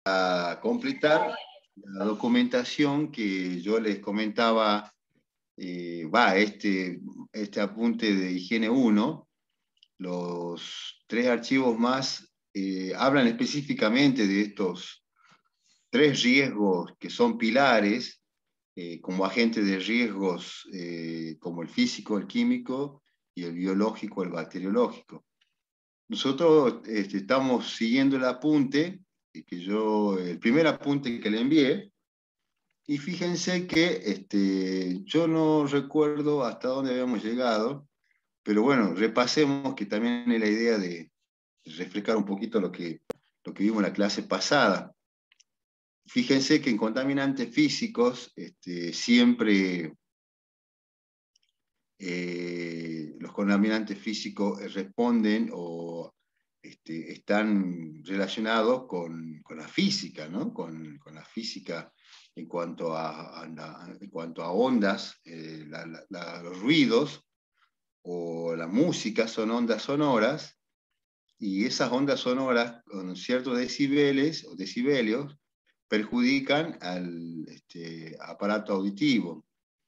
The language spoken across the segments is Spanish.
a completar la documentación que yo les comentaba, este apunte de higiene 1, los 3 archivos más hablan específicamente de estos 3 riesgos que son pilares, como agentes de riesgos como el físico, el químico y el biológico, el bacteriológico. Nosotros estamos siguiendo el apunte, el primer apunte que le envié, y fíjense que yo no recuerdo hasta dónde habíamos llegado, pero bueno, repasemos, que también es la idea de refrescar un poquito lo que vimos en la clase pasada. Fíjense que en contaminantes físicos siempre los contaminantes físicos responden o están relacionados con la física, ¿no? Con la física en cuanto a ondas, los ruidos o la música son ondas sonoras, y esas ondas sonoras con ciertos decibeles o decibelios perjudican al aparato auditivo.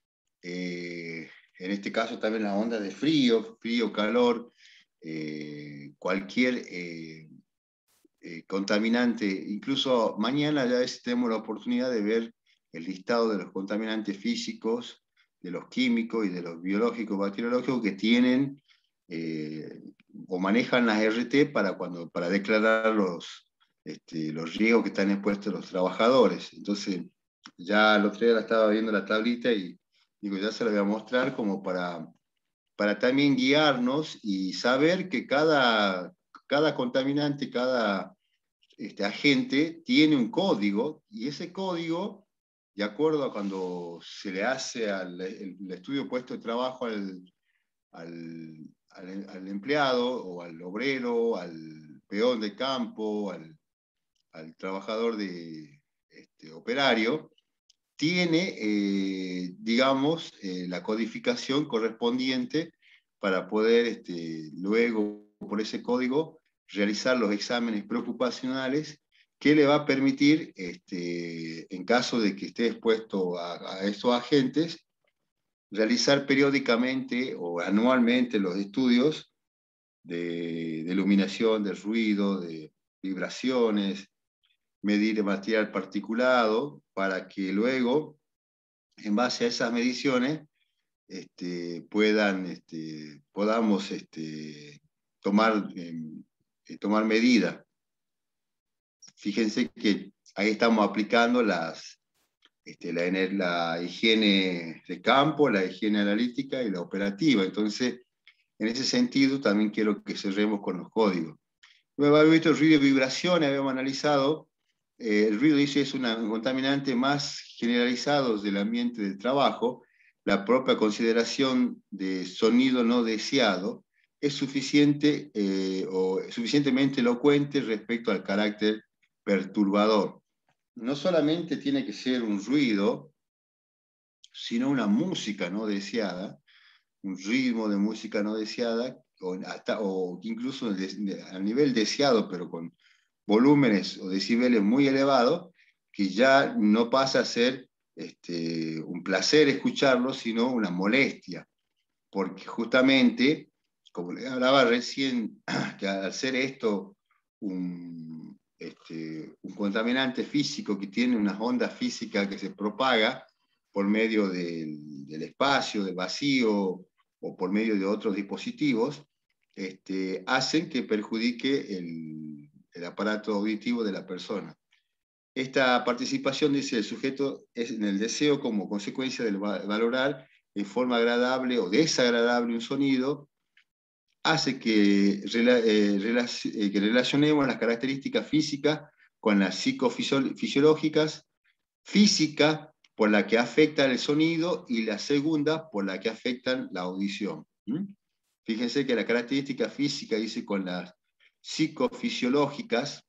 En este caso también las ondas de frío, calor, cualquier contaminante. Incluso mañana ya tenemos la oportunidad de ver el listado de los contaminantes físicos, de los químicos y de los biológicos, bacteriológicos que tienen o manejan las RT para declarar los riesgos que están expuestos los trabajadores. Entonces, ya el otro día estaba viendo la tablita y digo, ya se la voy a mostrar como para también guiarnos y saber que cada contaminante, cada agente tiene un código, y ese código, de acuerdo a cuando se le hace el estudio puesto de trabajo al empleado o al obrero, al peón de campo, al trabajador operario, tiene, digamos, la codificación correspondiente para poder luego, por ese código, realizar los exámenes preocupacionales que le va a permitir, en caso de que esté expuesto a estos agentes, realizar periódicamente o anualmente los estudios de iluminación, de ruido, de vibraciones, medir el material particulado, para que luego, en base a esas mediciones, podamos tomar medidas. Fíjense que ahí estamos aplicando la higiene de campo, la higiene analítica y la operativa. Entonces, en ese sentido, también quiero que cerremos con los códigos. Luego habíamos visto el ruido y vibraciones, habíamos analizado. El ruido, dice, es un contaminante más generalizado del ambiente del trabajo. La propia consideración de sonido no deseado es suficiente o suficientemente elocuente respecto al carácter perturbador. No solamente tiene que ser un ruido, sino una música no deseada, un ritmo de música no deseada, o incluso a nivel deseado, pero con volúmenes o decibeles muy elevados, que ya no pasa a ser un placer escucharlo, sino una molestia, porque justamente, como le hablaba recién, que al ser esto un contaminante físico que tiene unas ondas físicas que se propaga por medio del espacio, del vacío, o por medio de otros dispositivos, hacen que perjudique el aparato auditivo de la persona. Esta participación, dice el sujeto, es en el deseo como consecuencia de valorar en forma agradable o desagradable un sonido, hace que relacionemos las características físicas con las psicofisiológicas, física por la que afectan el sonido y la segunda por la que afectan la audición. Fíjense que la característica física, dice, con las psicofisiológicas,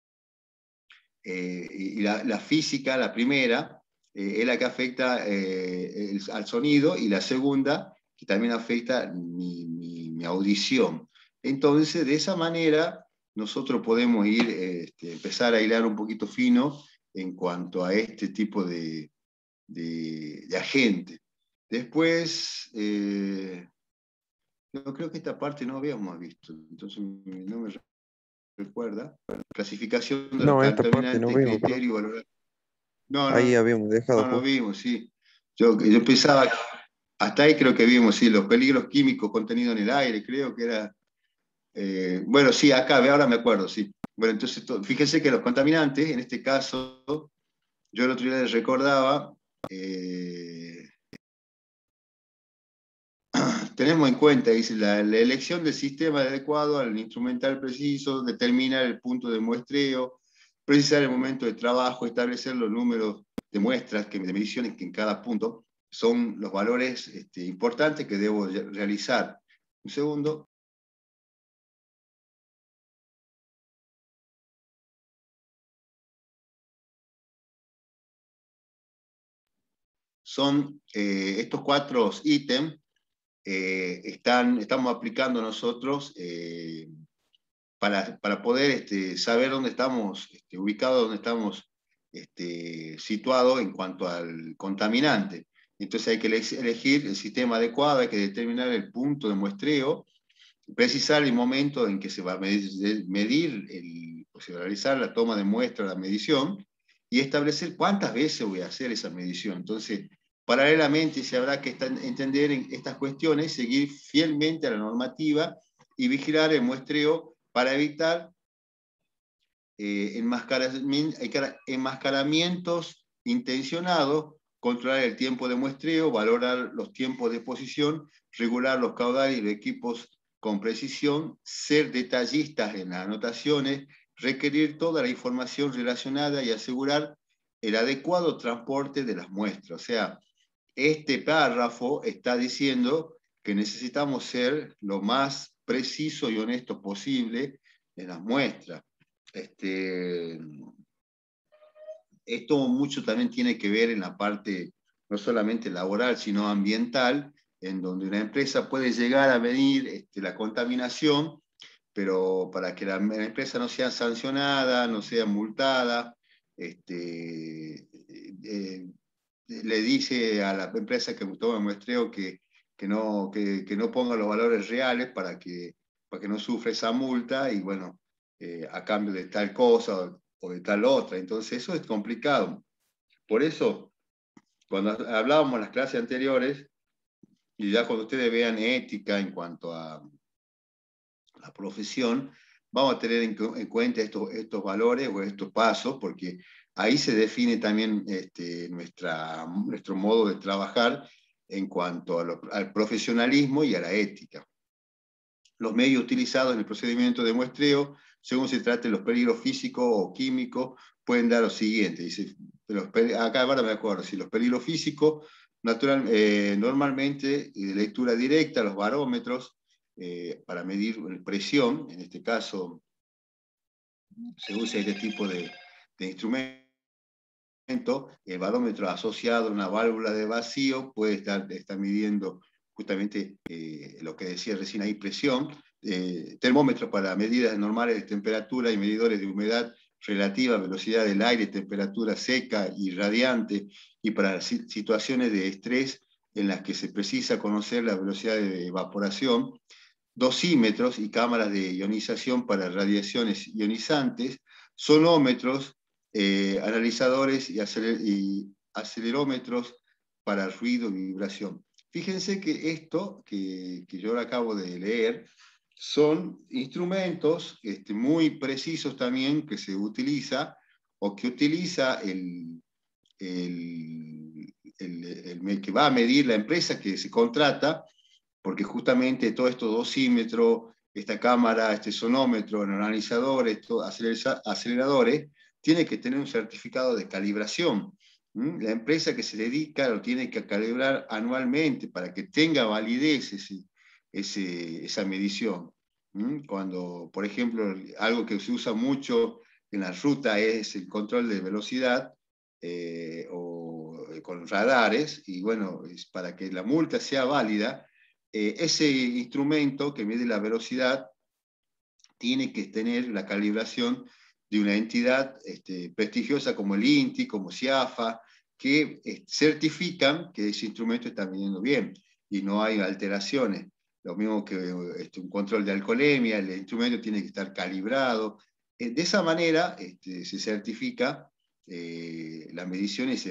y la física, la primera, es la que afecta al sonido, y la segunda, que también afecta mi audición. Entonces, de esa manera, nosotros podemos ir, empezar a hilar un poquito fino en cuanto a este tipo de agente. Después, yo creo que esta parte no habíamos visto, entonces no me recuerda. Clasificación de los No, esta parte no contaminantes, vimos, pero criterio, valor. No, ahí no, habíamos dejado no justo. vimos, sí. Yo pensaba, hasta ahí creo que vimos, sí, los peligros químicos contenidos en el aire, creo que era. Bueno, sí, acá, ahora me acuerdo, sí. Bueno, entonces, fíjense que los contaminantes, en este caso, yo el otro día les recordaba, eh, tenemos en cuenta, dice, la elección del sistema adecuado al instrumental preciso, determinar el punto de muestreo, precisar el momento de trabajo, establecer los números de muestras, de mediciones que en cada punto son los valores importantes que debo realizar. Un segundo. Son estos 4 ítems, estamos aplicando nosotros para poder saber dónde estamos ubicados, dónde estamos situados en cuanto al contaminante. Entonces hay que elegir el sistema adecuado, hay que determinar el punto de muestreo, precisar el momento en que se va a medir o se va a realizar la toma de muestra, la medición, y establecer cuántas veces voy a hacer esa medición. Entonces, paralelamente se habrá que entender en estas cuestiones, seguir fielmente a la normativa y vigilar el muestreo para evitar enmascaramientos intencionados, controlar el tiempo de muestreo, valorar los tiempos de exposición, regular los caudales y los equipos con precisión, ser detallistas en las anotaciones, requerir toda la información relacionada y asegurar el adecuado transporte de las muestras. O sea, este párrafo está diciendo que necesitamos ser lo más preciso y honesto posible en las muestras. Esto mucho también tiene que ver en la parte no solamente laboral, sino ambiental, en donde una empresa puede llegar a medir la contaminación, pero para que la empresa no sea sancionada, no sea multada, le dice a la empresa que toma el muestreo que no ponga los valores reales para que no sufra esa multa y bueno, a cambio de tal cosa o de tal otra. Entonces eso es complicado. Por eso, cuando hablábamos en las clases anteriores, y ya cuando ustedes vean ética en cuanto a la profesión, vamos a tener en cuenta estos valores o estos pasos, porque ahí se define también nuestro modo de trabajar en cuanto al profesionalismo y a la ética. Los medios utilizados en el procedimiento de muestreo, según se trate de los peligros físicos o químicos, pueden dar lo siguiente. Dice, acá ahora me acuerdo, si los peligros físicos, normalmente de lectura directa, los barómetros, para medir presión, en este caso se usa este tipo de instrumento. El barómetro asociado a una válvula de vacío puede estar midiendo justamente lo que decía recién ahí, presión, termómetros para medidas normales de temperatura y medidores de humedad relativa, velocidad del aire, temperatura seca y radiante, y para situaciones de estrés en las que se precisa conocer la velocidad de evaporación, dosímetros y cámaras de ionización para radiaciones ionizantes, sonómetros, analizadores y acelerómetros para ruido y vibración. Fíjense que esto que yo acabo de leer son instrumentos muy precisos también que se utiliza o que utiliza el que va a medir la empresa que se contrata, porque justamente todo esto dosímetro, esta cámara, este sonómetro, el analizador, estos aceleradores, tiene que tener un certificado de calibración. La empresa que se dedica lo tiene que calibrar anualmente para que tenga validez esa medición. Cuando, por ejemplo, algo que se usa mucho en la ruta es el control de velocidad o con radares, y bueno, es para que la multa sea válida, ese instrumento que mide la velocidad tiene que tener la calibración de una entidad prestigiosa como el INTI, como CIAFA, que certifican que ese instrumento está viniendo bien y no hay alteraciones. Lo mismo que un control de alcoholemia, el instrumento tiene que estar calibrado. De esa manera se certifica la medición, es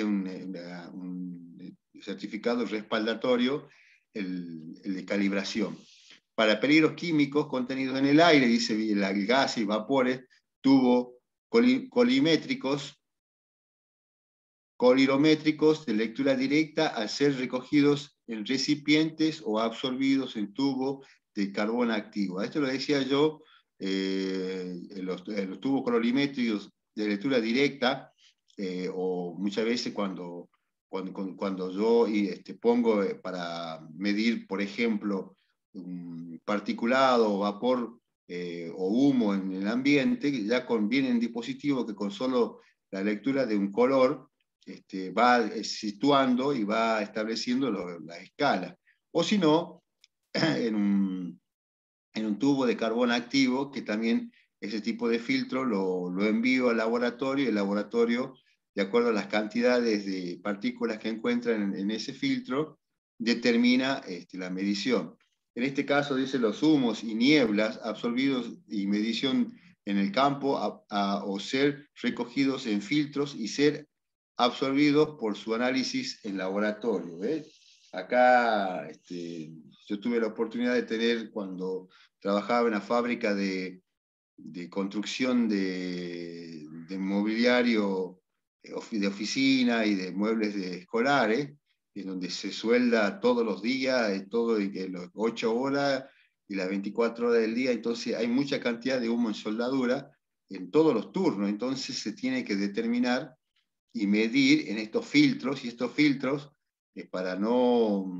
un certificado respaldatorio, el de calibración. Para peligros químicos contenidos en el aire, dice el gas y vapores, tubo colimétricos, colirométricos de lectura directa al ser recogidos en recipientes o absorbidos en tubo de carbón activo. Esto lo decía yo, los tubos colorimétricos de lectura directa, o muchas veces cuando yo pongo para medir, por ejemplo, un particulado o vapor o humo en el ambiente, ya vienen dispositivos que con solo la lectura de un color va situando y va estableciendo la escala. O si no, en un tubo de carbón activo, que también ese tipo de filtro lo envío al laboratorio, y el laboratorio, de acuerdo a las cantidades de partículas que encuentran en ese filtro, determina la medición. En este caso dice los humos y nieblas absorbidos y medición en el campo o ser recogidos en filtros y ser absorbidos por su análisis en laboratorio. Acá yo tuve la oportunidad de tener, cuando trabajaba en la fábrica de construcción de mobiliario de oficina y de muebles escolares, en donde se suelda todos los días, todo en las 8 horas y las 24 horas del día, entonces hay mucha cantidad de humo en soldadura en todos los turnos, entonces se tiene que determinar y medir en estos filtros, y estos filtros, para no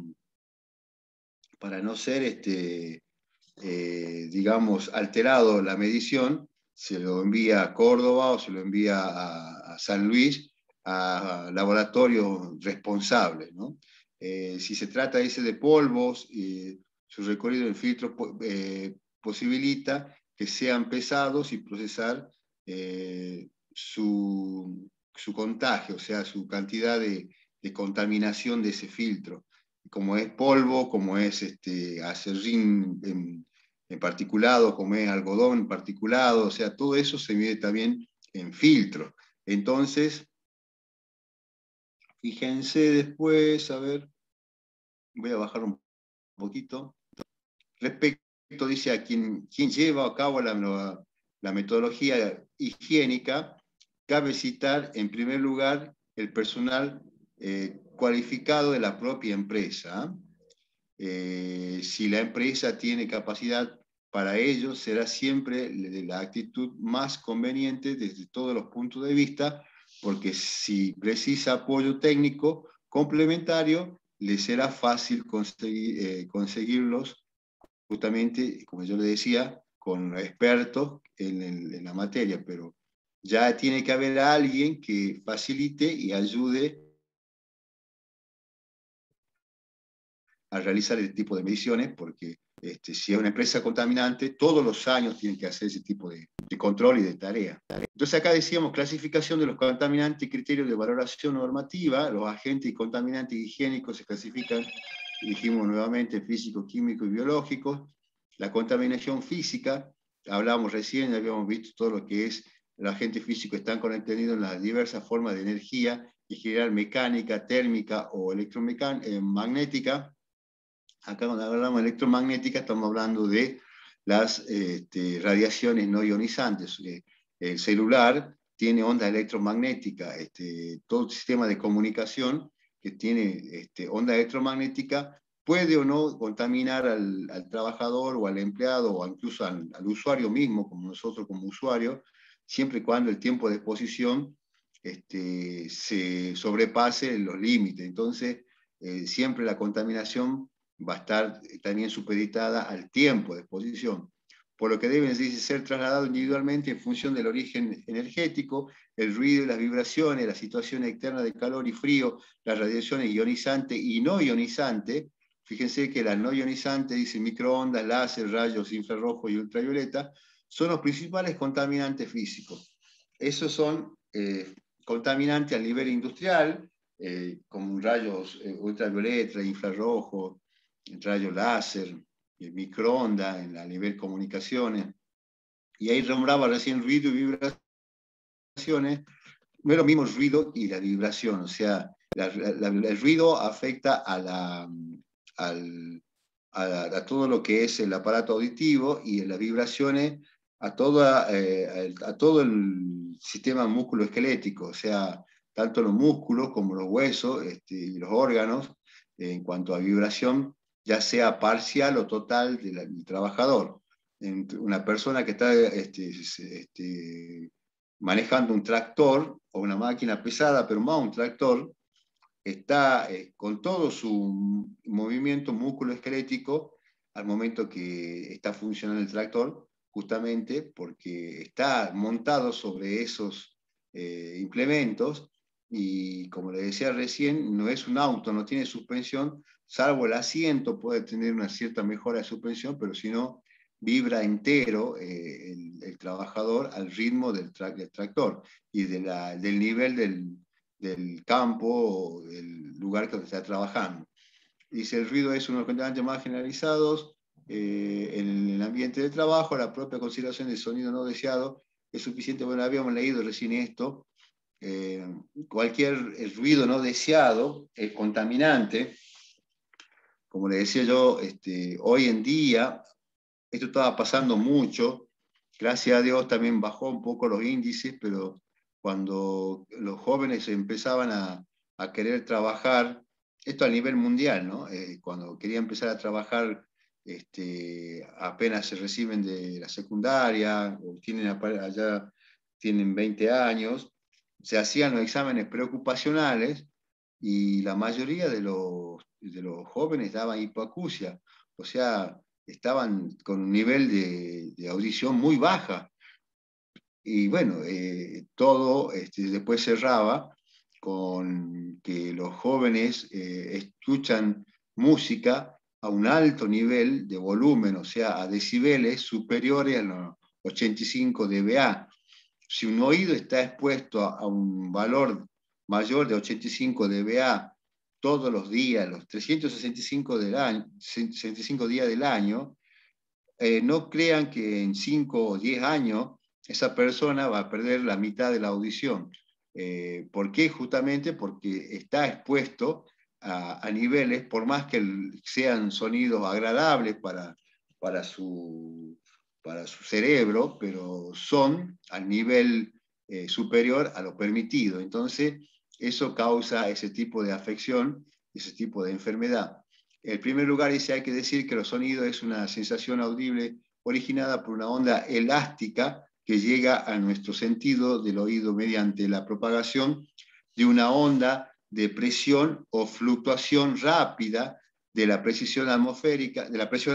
ser, digamos, alterado la medición, se lo envía a Córdoba o se lo envía a San Luis, a laboratorios responsables, ¿no? Si se trata de polvos, su recorrido en filtro posibilita que sean pesados y procesar su contagio, o sea, su cantidad de contaminación de ese filtro. Como es polvo, como es acerrín en particulado, como es algodón en particulado, o sea, todo eso se mide también en filtro. Entonces, fíjense después, a ver, voy a bajar un poquito. Respecto, dice, a quien lleva a cabo la metodología higiénica, cabe citar en primer lugar el personal cualificado de la propia empresa. Si la empresa tiene capacidad para ello, será siempre la actitud más conveniente desde todos los puntos de vista, porque si precisa apoyo técnico complementario, le será fácil conseguirlos, justamente, como yo le decía, con expertos en la materia, pero ya tiene que haber alguien que facilite y ayude a realizar este tipo de mediciones, porque si es una empresa contaminante, todos los años tienen que hacer ese tipo de control y de tarea. Entonces acá decíamos clasificación de los contaminantes y criterios de valoración normativa. Los agentes y contaminantes higiénicos se clasifican, dijimos nuevamente, físicos, químicos y biológicos. La contaminación física, hablamos recién, habíamos visto todo lo que es el agente físico, están contenidos en las diversas formas de energía, en general mecánica, térmica o electromagnética. Acá cuando hablamos de electromagnética estamos hablando de las radiaciones no ionizantes. El celular tiene onda electromagnética, todo el sistema de comunicación que tiene onda electromagnética puede o no contaminar al trabajador o al empleado o incluso al usuario mismo, como nosotros como usuarios, siempre y cuando el tiempo de exposición se sobrepase los límites. Entonces, siempre la contaminación va a estar también supeditada al tiempo de exposición, por lo que deben ser trasladados individualmente en función del origen energético, el ruido y las vibraciones, la situación externa de calor y frío, las radiaciones ionizantes y no ionizantes, fíjense que la no ionizante dice microondas, láser, rayos infrarrojos y ultravioleta, son los principales contaminantes físicos. Esos son contaminantes a nivel industrial, como rayos ultravioleta, infrarrojo, rayos láser, microondas, a nivel comunicaciones. Y ahí nombraba recién ruido y vibraciones. No es lo mismo el ruido y la vibración, o sea, el ruido afecta a todo lo que es el aparato auditivo y las vibraciones a todo el sistema musculoesquelético, o sea, tanto los músculos como los huesos y los órganos, en cuanto a vibración, ya sea parcial o total del trabajador. Una persona que está manejando un tractor o una máquina pesada, pero más un tractor, está con todo su movimiento músculo-esquelético al momento que está funcionando el tractor, justamente porque está montado sobre esos implementos y, como le decía recién, no es un auto, no tiene suspensión, salvo el asiento puede tener una cierta mejora de suspensión, pero si no, vibra entero el trabajador al ritmo del tractor y del nivel del campo o del lugar que está trabajando. Dice, el ruido es uno de los contaminantes más generalizados en el ambiente de trabajo, la propia consideración del sonido no deseado es suficiente. Bueno, habíamos leído recién esto. Cualquier ruido no deseado es contaminante. Como le decía yo, hoy en día, esto estaba pasando mucho. Gracias a Dios también bajó un poco los índices, pero cuando los jóvenes empezaban a querer trabajar, esto a nivel mundial, ¿no? Cuando querían empezar a trabajar, apenas se reciben de la secundaria, o allá tienen 20 años, se hacían los exámenes preocupacionales y la mayoría de los jóvenes daban hipoacusia, o sea, estaban con un nivel de audición muy baja. Y bueno, todo después cerraba con que los jóvenes escuchan música a un alto nivel de volumen, o sea, a decibeles superiores a los 85 dBA. Si un oído está expuesto a un valor mayor de 85 dBA todos los días, los 365 65 días del año, no crean que en 5 o 10 años esa persona va a perder la mitad de la audición. ¿Por qué? Justamente porque está expuesto a niveles, por más que sean sonidos agradables para su, para su cerebro, pero son al nivel superior a lo permitido. Entonces, eso causa ese tipo de afección, ese tipo de enfermedad. En primer lugar, hay que decir que los sonidos es una sensación audible originada por una onda elástica que llega a nuestro sentido del oído mediante la propagación de una onda de presión o fluctuación rápida de la presión atmosférica,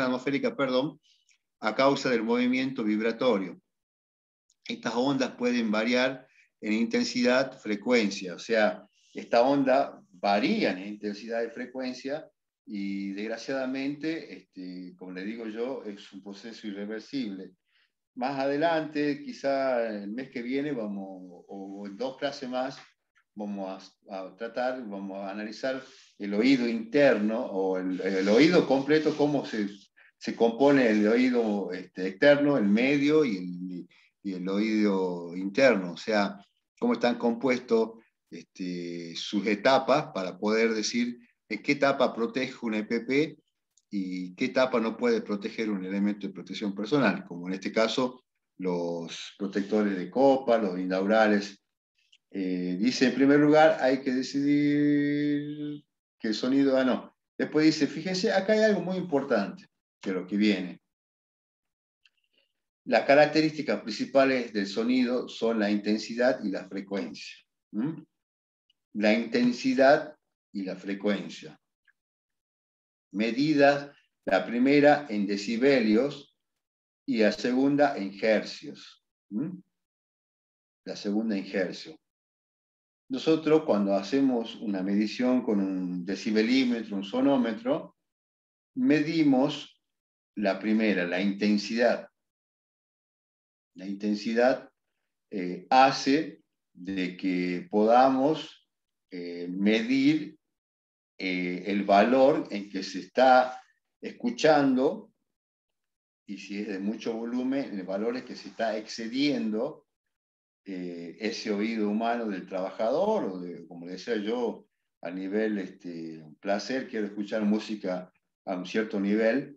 a causa del movimiento vibratorio. Estas ondas pueden variar en intensidad, frecuencia, o sea, esta onda varía en intensidad y frecuencia y desgraciadamente, como le digo yo, es un proceso irreversible. Más adelante, quizá el mes que viene, o en 2 clases más, vamos vamos a analizar el oído interno o el oído completo, cómo se compone el oído externo, el medio y el oído interno, o sea, cómo están compuestos sus etapas para poder decir en qué etapa protege un EPP y qué etapa no puede proteger un elemento de protección personal, como en este caso los protectores de copa, los binaurales. Dice, en primer lugar, hay que decidir que el sonido, no. Después dice, fíjense, acá hay algo muy importante, que lo que viene. Las características principales del sonido son la intensidad y la frecuencia. La intensidad y la frecuencia. Medidas, la primera en decibelios y la segunda en hercios. La segunda en hercios. Nosotros cuando hacemos una medición con un decibelímetro, un sonómetro, medimos la primera, la intensidad. La intensidad hace de que podamos medir el valor en que se está escuchando, y si es de mucho volumen, el valor es que se está excediendo ese oído humano del trabajador, o de, como le decía yo, a nivel placer, quiero escuchar música a un cierto nivel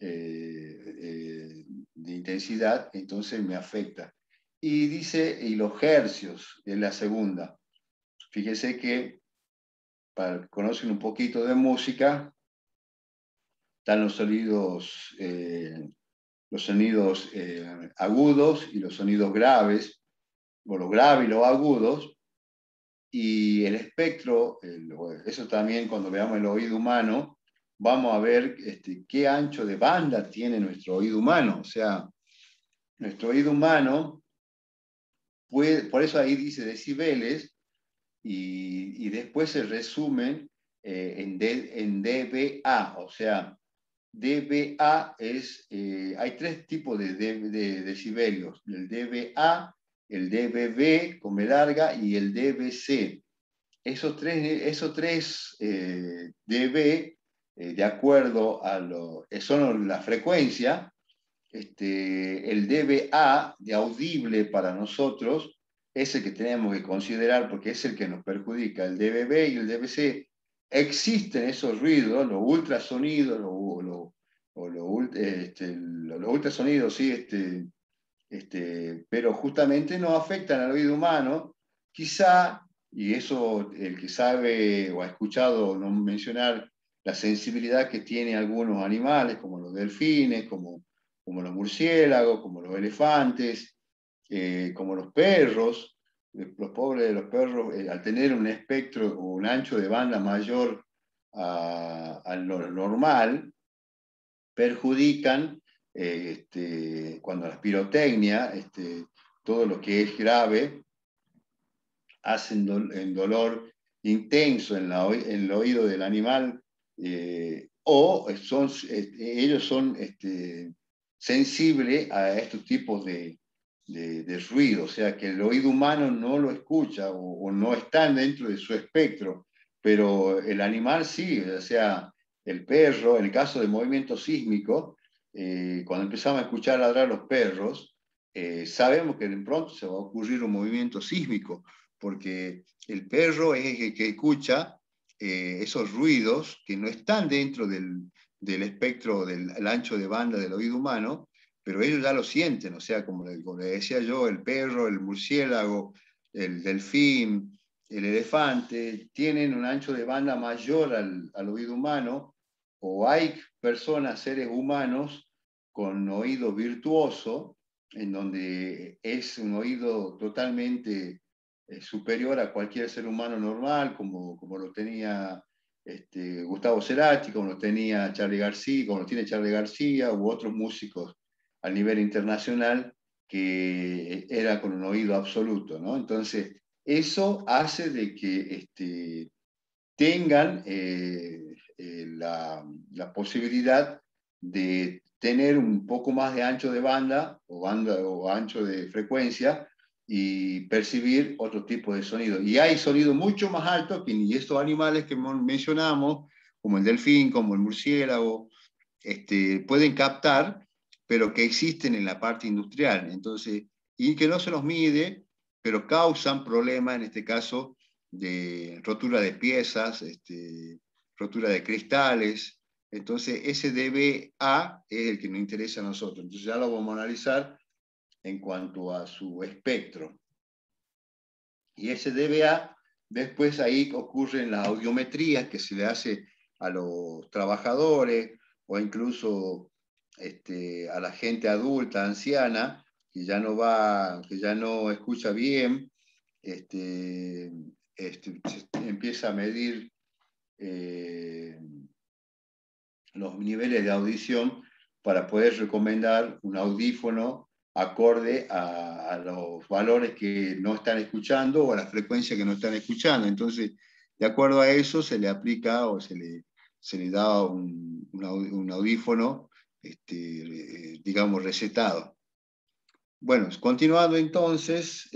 de intensidad, entonces me afecta. Y dice, y los hercios, es la segunda. Fíjese que, para que conocen un poquito de música, están los sonidos agudos y los sonidos graves, o los graves y los agudos, y el espectro, eso también cuando veamos el oído humano, vamos a ver qué ancho de banda tiene nuestro oído humano. O sea, nuestro oído humano puede, por eso ahí dice decibeles, y después se resumen en dBA. O sea, dBA es, hay tres tipos de decibelios: el dBA, el dBB con B larga y el dBc. Esos tres dB, de acuerdo a son la frecuencia. El dBA de audible para nosotros es el que tenemos que considerar, porque es el que nos perjudica. El dBB y el dBc, existen esos ruidos, los ultrasonidos, los ultrasonidos, sí, pero justamente no afectan al oído humano. Quizá, y eso el que sabe o ha escuchado no mencionar la sensibilidad que tienen algunos animales, como los delfines, como los murciélagos, como los elefantes, como los perros. Los pobres de los perros, al tener un espectro o un ancho de banda mayor a lo normal, perjudican cuando la pirotecnia, todo lo que es grave, hacen en dolor intenso en el oído del animal, o ellos son sensibles a estos tipos de ruido. O sea, que el oído humano no lo escucha, o no están dentro de su espectro, pero el animal sí. O sea, el perro, en el caso de movimiento sísmico, cuando empezamos a escuchar ladrar los perros, sabemos que de pronto se va a ocurrir un movimiento sísmico, porque el perro es el que escucha esos ruidos que no están dentro del espectro, del ancho de banda del oído humano, pero ellos ya lo sienten. O sea, como le decía yo, el perro, el murciélago, el delfín, el elefante, tienen un ancho de banda mayor al oído humano, o hay personas, seres humanos, con oído virtuoso, en donde es un oído totalmente superior a cualquier ser humano normal, como lo tenía Gustavo Cerati, como lo tenía Charly García, como lo tiene Charly García, u otros músicos a nivel internacional, que era con un oído absoluto, ¿no? Entonces, eso hace de que tengan la posibilidad de tener un poco más de ancho de banda o ancho de frecuencia, y percibir otro tipo de sonido. Y hay sonidos mucho más altos que ni estos animales que mencionamos, como el delfín, como el murciélago, pueden captar, pero que existen en la parte industrial. Entonces, y que no se los mide, pero causan problemas, en este caso, de rotura de piezas, rotura de cristales. Entonces, ese dBA es el que nos interesa a nosotros. Entonces, ya lo vamos a analizar en cuanto a su espectro. Y ese dBA, después ahí ocurren las audiometrías que se le hace a los trabajadores, o incluso a la gente adulta, anciana, que ya no escucha bien, empieza a medir los niveles de audición para poder recomendar un audífono acorde a los valores que no están escuchando, o a la frecuencia que no están escuchando. Entonces, de acuerdo a eso, se le aplica o se se le da un audífono, digamos, recetado. Bueno, continuando entonces,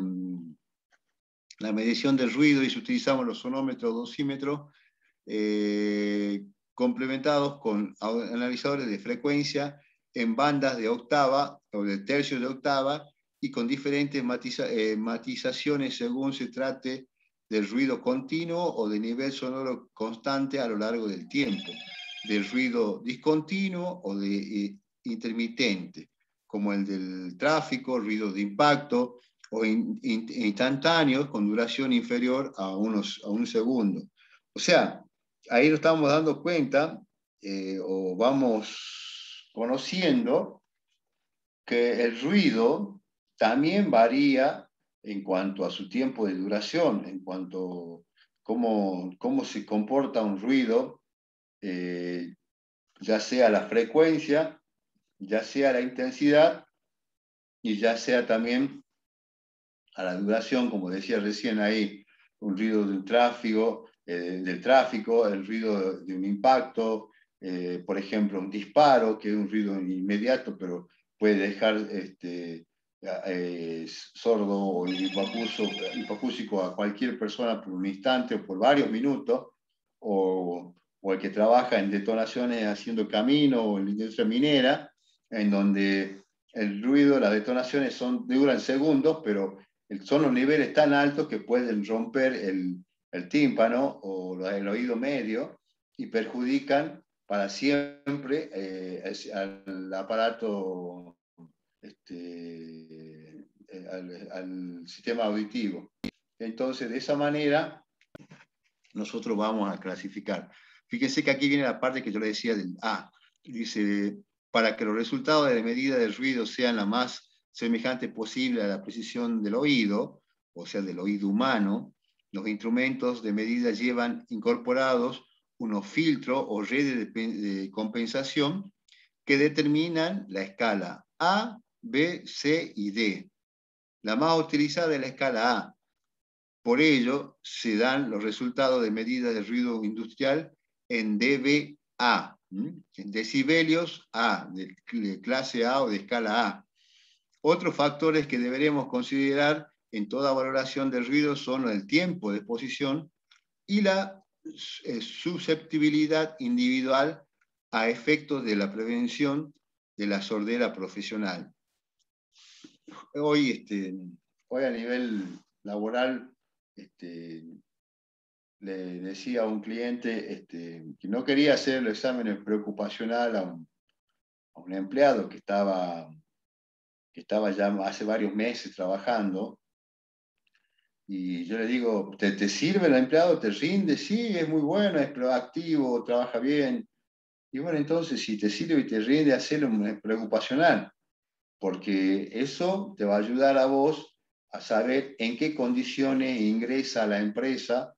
la medición del ruido, y si utilizamos los sonómetros dosímetros, complementados con analizadores de frecuencia en bandas de octava o de tercios de octava y con diferentes matizaciones según se trate del ruido continuo o de nivel sonoro constante a lo largo del tiempo, del ruido discontinuo o de intermitente, como el del tráfico, ruidos de impacto o instantáneos con duración inferior a un segundo. O sea, ahí nos estamos dando cuenta o vamos conociendo que el ruido también varía en cuanto a su tiempo de duración, en cuanto a cómo se comporta un ruido, ya sea la frecuencia, ya sea la intensidad y ya sea también a la duración, como decía recién ahí, un ruido del tráfico, el ruido de un impacto, por ejemplo, un disparo, que es un ruido inmediato, pero puede dejar sordo o hipacúsico a cualquier persona por un instante o por varios minutos, o el que trabaja en detonaciones haciendo camino o en la industria minera, en donde el ruido, las detonaciones duran segundos, pero son los niveles tan altos que pueden romper el tímpano o el oído medio y perjudican para siempre al aparato, al sistema auditivo. Entonces, de esa manera, nosotros vamos a clasificar. Fíjense que aquí viene la parte que yo le decía del A. Dice, para que los resultados de la medida del ruido sean la más semejante posible a la precisión del oído, o sea, del oído humano, los instrumentos de medida llevan incorporados unos filtros o redes de compensación que determinan la escala A, B, C y D. La más utilizada es la escala A. Por ello, se dan los resultados de medida de ruido industrial en dBA, en decibelios A, de clase A o de escala A. Otros factores que deberemos considerar en toda valoración del ruido son el tiempo de exposición y la susceptibilidad individual a efectos de la prevención de la sordera profesional. Hoy a nivel laboral, le decía a un cliente que no quería hacer el examen preocupacional a un empleado que estaba ya hace varios meses trabajando, y yo le digo, ¿te sirve el empleado? ¿Te rinde? Sí, es muy bueno, es proactivo, trabaja bien. Y bueno, entonces, si te sirve y te rinde, hacerlo un preocupacional, porque eso te va a ayudar a vos a saber en qué condiciones ingresa a la empresa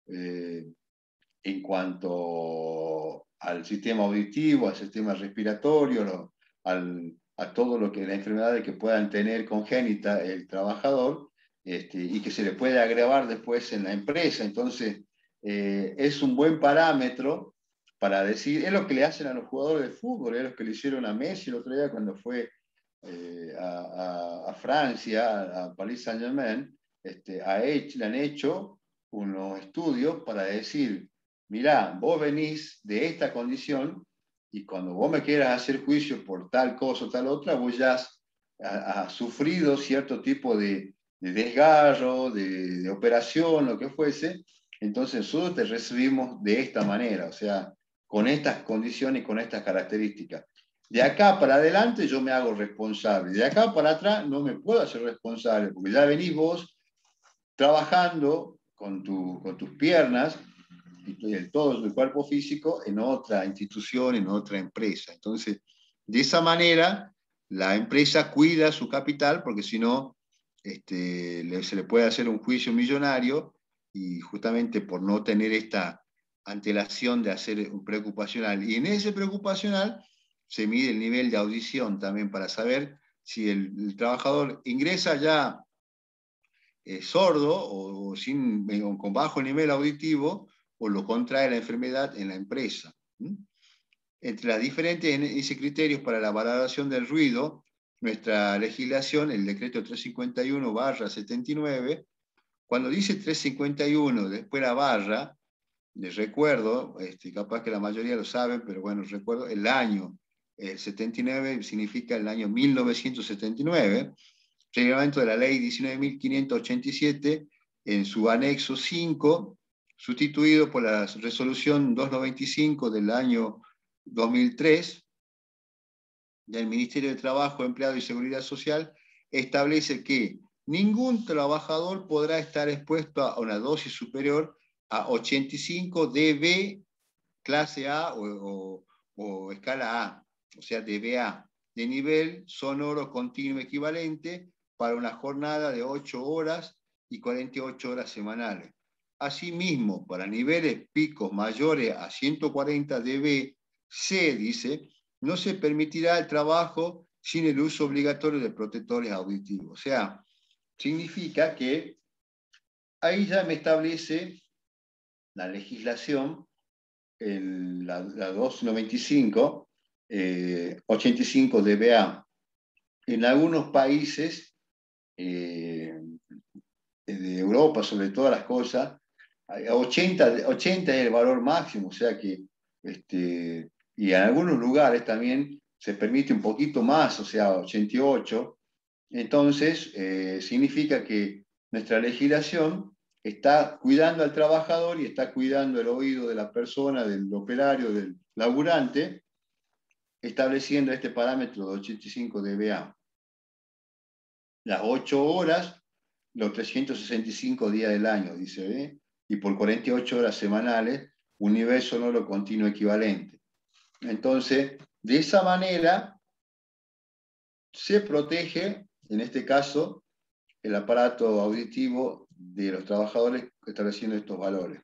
en cuanto al sistema auditivo, al sistema respiratorio, a todo lo que las enfermedades que puedan tener congénita el trabajador, y que se le puede agravar después en la empresa. Entonces, es un buen parámetro para decir, es lo que le hacen a los jugadores de fútbol, es lo que le hicieron a Messi el otro día cuando fue a Francia, a Paris Saint-Germain. Le han hecho unos estudios para decir, mirá, vos venís de esta condición y cuando vos me quieras hacer juicio por tal cosa o tal otra, vos ya has sufrido cierto tipo de desgarro, de operación, lo que fuese. Entonces nosotros te recibimos de esta manera, o sea, con estas condiciones y con estas características. De acá para adelante yo me hago responsable, de acá para atrás no me puedo hacer responsable, porque ya venís vos trabajando con tus piernas y todo tu cuerpo físico en otra institución, en otra empresa. Entonces, de esa manera, la empresa cuida su capital, porque si no, se le puede hacer un juicio millonario, y justamente por no tener esta antelación de hacer un preocupacional. Y en ese preocupacional se mide el nivel de audición también para saber si el trabajador ingresa ya sordo o con bajo nivel auditivo, o lo contrae la enfermedad en la empresa. Entre las diferentes criterios para la valoración del ruido, nuestra legislación, el decreto 351/79, cuando dice 351, después la barra, les recuerdo, capaz que la mayoría lo saben, pero bueno, recuerdo el año, el 79 significa el año 1979, reglamento de la ley 19.587, en su anexo 5, sustituido por la resolución 295 del año 2003, del Ministerio de Trabajo, Empleo y Seguridad Social, establece que ningún trabajador podrá estar expuesto a una dosis superior a 85 dB clase A o escala A, o sea, dBA, de nivel sonoro continuo equivalente para una jornada de 8 horas y 48 horas semanales. Asimismo, para niveles picos mayores a 140 dB, se dice, no se permitirá el trabajo sin el uso obligatorio de protectores auditivos. O sea, significa que ahí ya me establece la legislación, la 295, 85 dBA. En algunos países de Europa, sobre todas las cosas, 80 es el valor máximo, o sea que, y en algunos lugares también se permite un poquito más, o sea, 88. Entonces, significa que nuestra legislación está cuidando al trabajador y está cuidando el oído de la persona, del operario, del laburante, estableciendo este parámetro de 85 dBA. Las 8 horas, los 365 días del año, dice, y por 48 horas semanales, un nivel sonoro continuo equivalente. Entonces, de esa manera, se protege, en este caso, el aparato auditivo de los trabajadores estableciendo estos valores.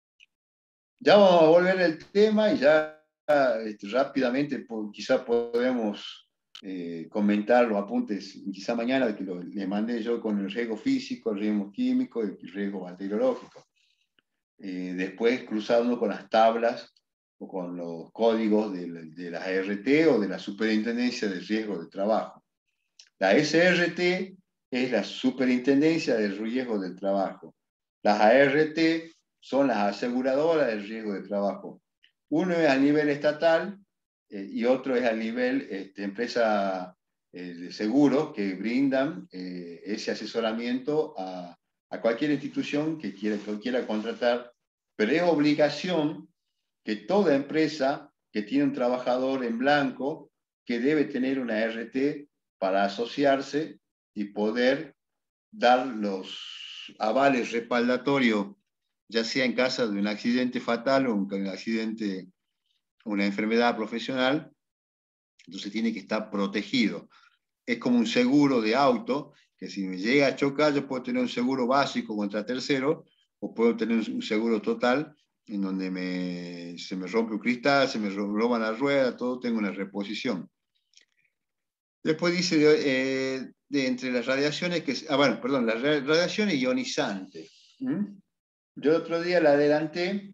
Ya vamos a volver al tema y ya rápidamente quizá podemos comentar los apuntes, quizá mañana, que les mandé yo con el riesgo físico, el riesgo químico y el riesgo bacteriológico. Después cruzarlo con las tablas o con los códigos de las ART o de la Superintendencia de Riesgo de Trabajo. La SRT es la Superintendencia de Riesgo del Trabajo. Las ART son las aseguradoras del riesgo de trabajo. Uno es a nivel estatal y otro es a nivel empresa de seguros que brindan ese asesoramiento a cualquier institución que quiera contratar, pero es obligación que toda empresa que tiene un trabajador en blanco que debe tener una RT para asociarse y poder dar los avales respaldatorios, ya sea en caso de un accidente fatal o un accidente, una enfermedad profesional. Entonces tiene que estar protegido. Es como un seguro de auto, que si me llega a chocar, yo puedo tener un seguro básico contra tercero, o puedo tener un seguro total, en donde se me rompe un cristal, se me roban la rueda, todo, tengo una reposición. Después dice de entre las radiaciones, las radiaciones ionizantes. Yo el otro día le adelanté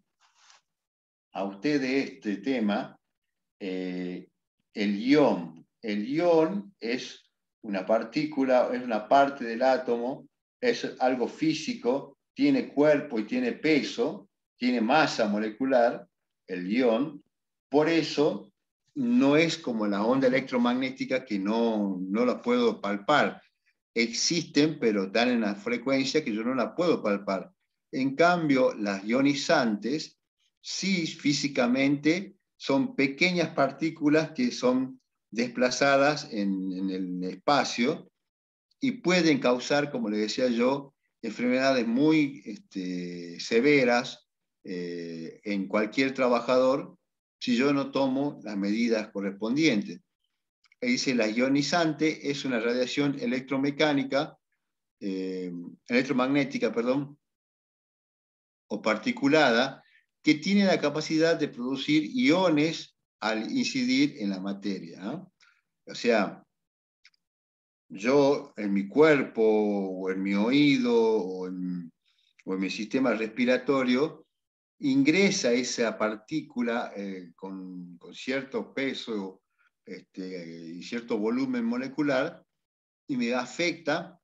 a usted de este tema, el ion. El ion es una partícula, es una parte del átomo, es algo físico, tiene cuerpo y tiene peso, tiene masa molecular, el ion. Por eso no es como la onda electromagnética, que no la puedo palpar. Existen, pero están en la frecuencia que yo no la puedo palpar. En cambio, las ionizantes, sí, físicamente, son pequeñas partículas que son desplazadas en el espacio y pueden causar, como le decía yo, enfermedades muy severas en cualquier trabajador si yo no tomo las medidas correspondientes. Dice, la ionizante es una radiación electromagnética, o particulada, que tiene la capacidad de producir iones al incidir en la materia, ¿no? O sea, yo en mi cuerpo, o en mi oído, o en mi sistema respiratorio, ingresa esa partícula con cierto peso y cierto volumen molecular y me afecta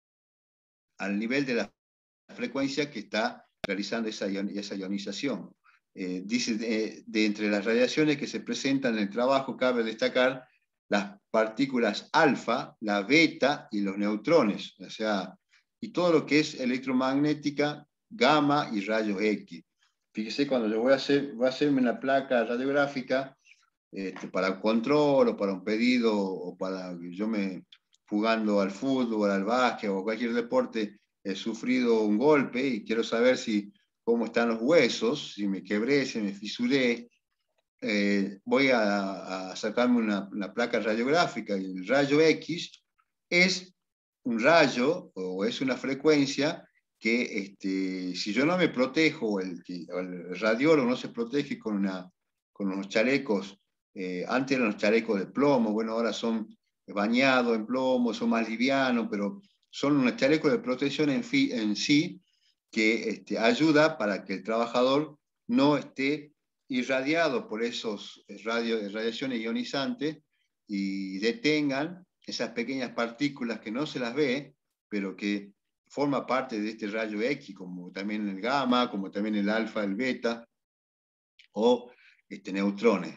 al nivel de la frecuencia que está realizando esa ionización. Dice, de entre las radiaciones que se presentan en el trabajo, cabe destacar las partículas alfa, la beta y los neutrones, o sea, y todo lo que es electromagnética, gamma y rayos X. Fíjese, cuando yo voy a hacerme una placa radiográfica para un control o para un pedido o para yo me jugando al fútbol, al básquet o cualquier deporte, he sufrido un golpe y quiero saber cómo están los huesos, si me quebré, si me fisuré, voy a sacarme una placa radiográfica y el rayo X es un rayo o es una frecuencia que si yo no me protejo o el radiólogo no se protege con unos chalecos, antes eran los chalecos de plomo, bueno, ahora son bañados en plomo, son más livianos, pero son unos chalecos de protección en sí que ayuda para que el trabajador no esté irradiado por esos radiaciones ionizantes y detengan esas pequeñas partículas que no se las ve, pero que forma parte de este rayo X, como también el gamma, como también el alfa, el beta, o neutrones.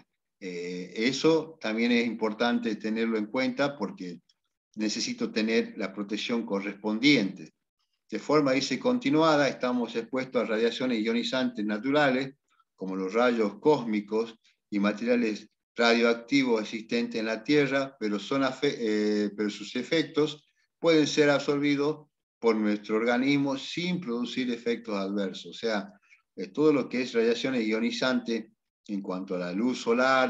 Eso también es importante tenerlo en cuenta porque necesito tener la protección correspondiente. De forma, dice, continuada, estamos expuestos a radiaciones ionizantes naturales, como los rayos cósmicos y materiales radioactivos existentes en la Tierra, pero sus efectos pueden ser absorbidos por nuestro organismo sin producir efectos adversos. O sea, todo lo que es radiaciones ionizantes en cuanto a la luz solar,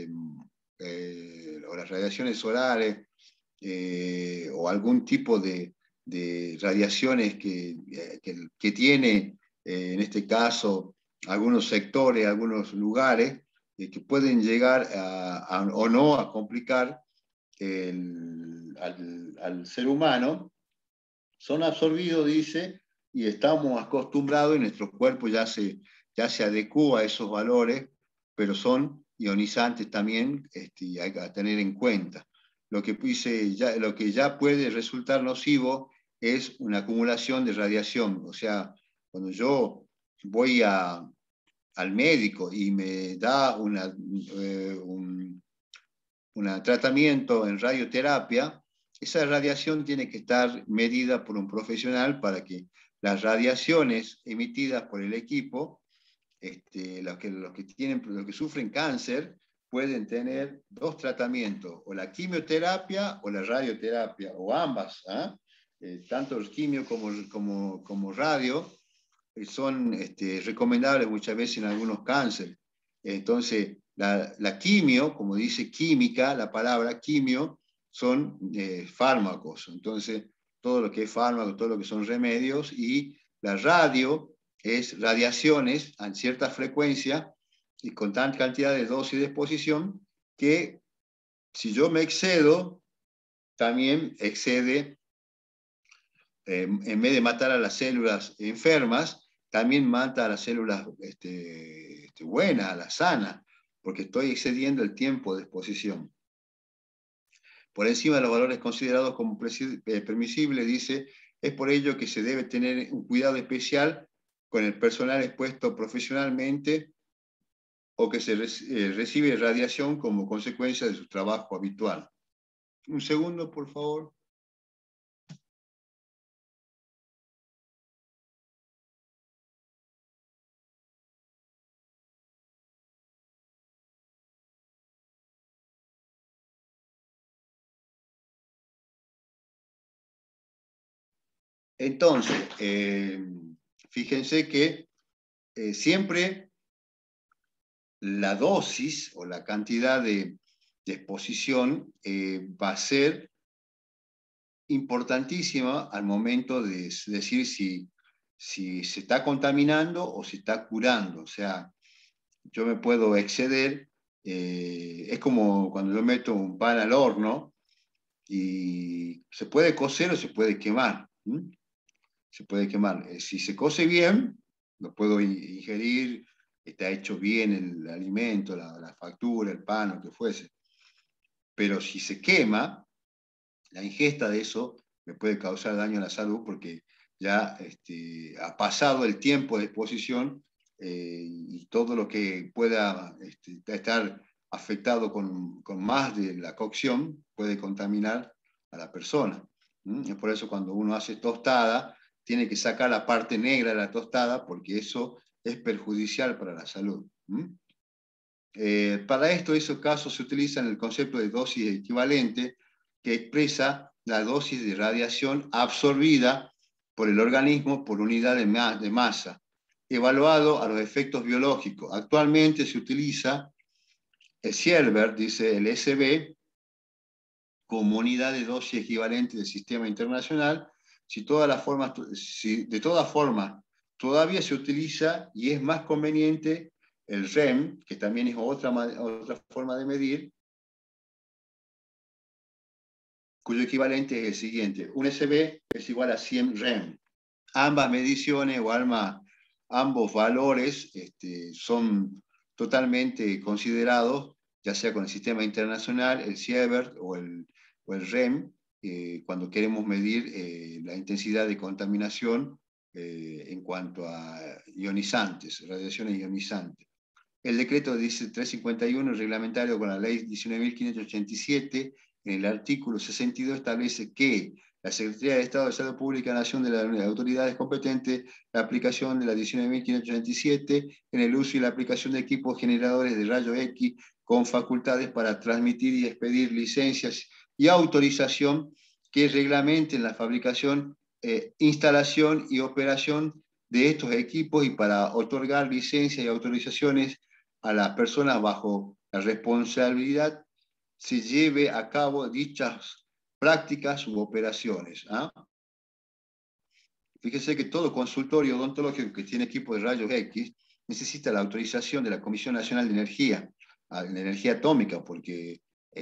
o las radiaciones solares, o algún tipo de radiaciones que tiene, en este caso, algunos sectores, algunos lugares, que pueden llegar o no a complicar al ser humano, son absorbidos, dice, y estamos acostumbrados y nuestro cuerpo ya se adecua a esos valores, pero son ionizantes también, y hay que tener en cuenta. Lo que ya puede resultar nocivo es una acumulación de radiación. O sea, cuando yo voy al médico y me da un tratamiento en radioterapia, esa radiación tiene que estar medida por un profesional para que las radiaciones emitidas por el equipo, los que sufren cáncer, pueden tener dos tratamientos, o la quimioterapia o la radioterapia, o ambas, tanto el quimio como radio, son recomendables muchas veces en algunos cánceres. Entonces, la quimio, como dice química, la palabra quimio, son fármacos. Entonces, todo lo que es fármaco, todo lo que son remedios, y la radio es radiaciones a cierta frecuencia y con tanta cantidad de dosis de exposición que si yo me excedo, también excede, en vez de matar a las células enfermas, también mata a las células buenas, a las sanas, porque estoy excediendo el tiempo de exposición. Por encima de los valores considerados como permisibles, dice, es por ello que se debe tener un cuidado especial con el personal expuesto profesionalmente o que recibe radiación como consecuencia de su trabajo habitual. Un segundo, por favor. Entonces, fíjense que siempre la dosis o la cantidad de exposición va a ser importantísima al momento de decir si se está contaminando o se está curando. O sea, yo me puedo exceder, es como cuando yo meto un pan al horno y se puede cocer o se puede quemar. Se puede quemar. Si se cose bien, lo puedo ingerir, está hecho bien el alimento, la factura, el pan, lo que fuese. Pero si se quema, la ingesta de eso me puede causar daño a la salud porque ya ha pasado el tiempo de exposición y todo lo que pueda estar afectado con más de la cocción puede contaminar a la persona. Es por eso cuando uno hace tostada, tiene que sacar la parte negra de la tostada porque eso es perjudicial para la salud. Para esos casos se utiliza el concepto de dosis equivalente que expresa la dosis de radiación absorbida por el organismo por unidad de masa, evaluado a los efectos biológicos. Actualmente se utiliza el Sievert, dice el SB, como unidad de dosis equivalente del sistema internacional, si de todas formas todavía se utiliza y es más conveniente el REM, que también es otra forma de medir, cuyo equivalente es el siguiente. Un SB es igual a 100 REM. Ambas mediciones o ambos valores son totalmente considerados, ya sea con el sistema internacional, el Sievert o el REM, cuando queremos medir la intensidad de contaminación en cuanto a ionizantes, radiaciones ionizantes. El decreto dice 351, reglamentario con la ley 19.587, en el artículo 62 establece que la Secretaría de Estado de Salud Pública Nación de las autoridades competentes la aplicación de la 19.587 en el uso y la aplicación de equipos generadores de rayos X con facultades para transmitir y expedir licencias y autorización que reglamenten la fabricación, instalación y operación de estos equipos y para otorgar licencias y autorizaciones a las personas bajo la responsabilidad se lleve a cabo dichas prácticas u operaciones. Fíjese que todo consultorio odontológico que tiene equipo de rayos X necesita la autorización de la Comisión Nacional de Energía, de Energía Atómica, porque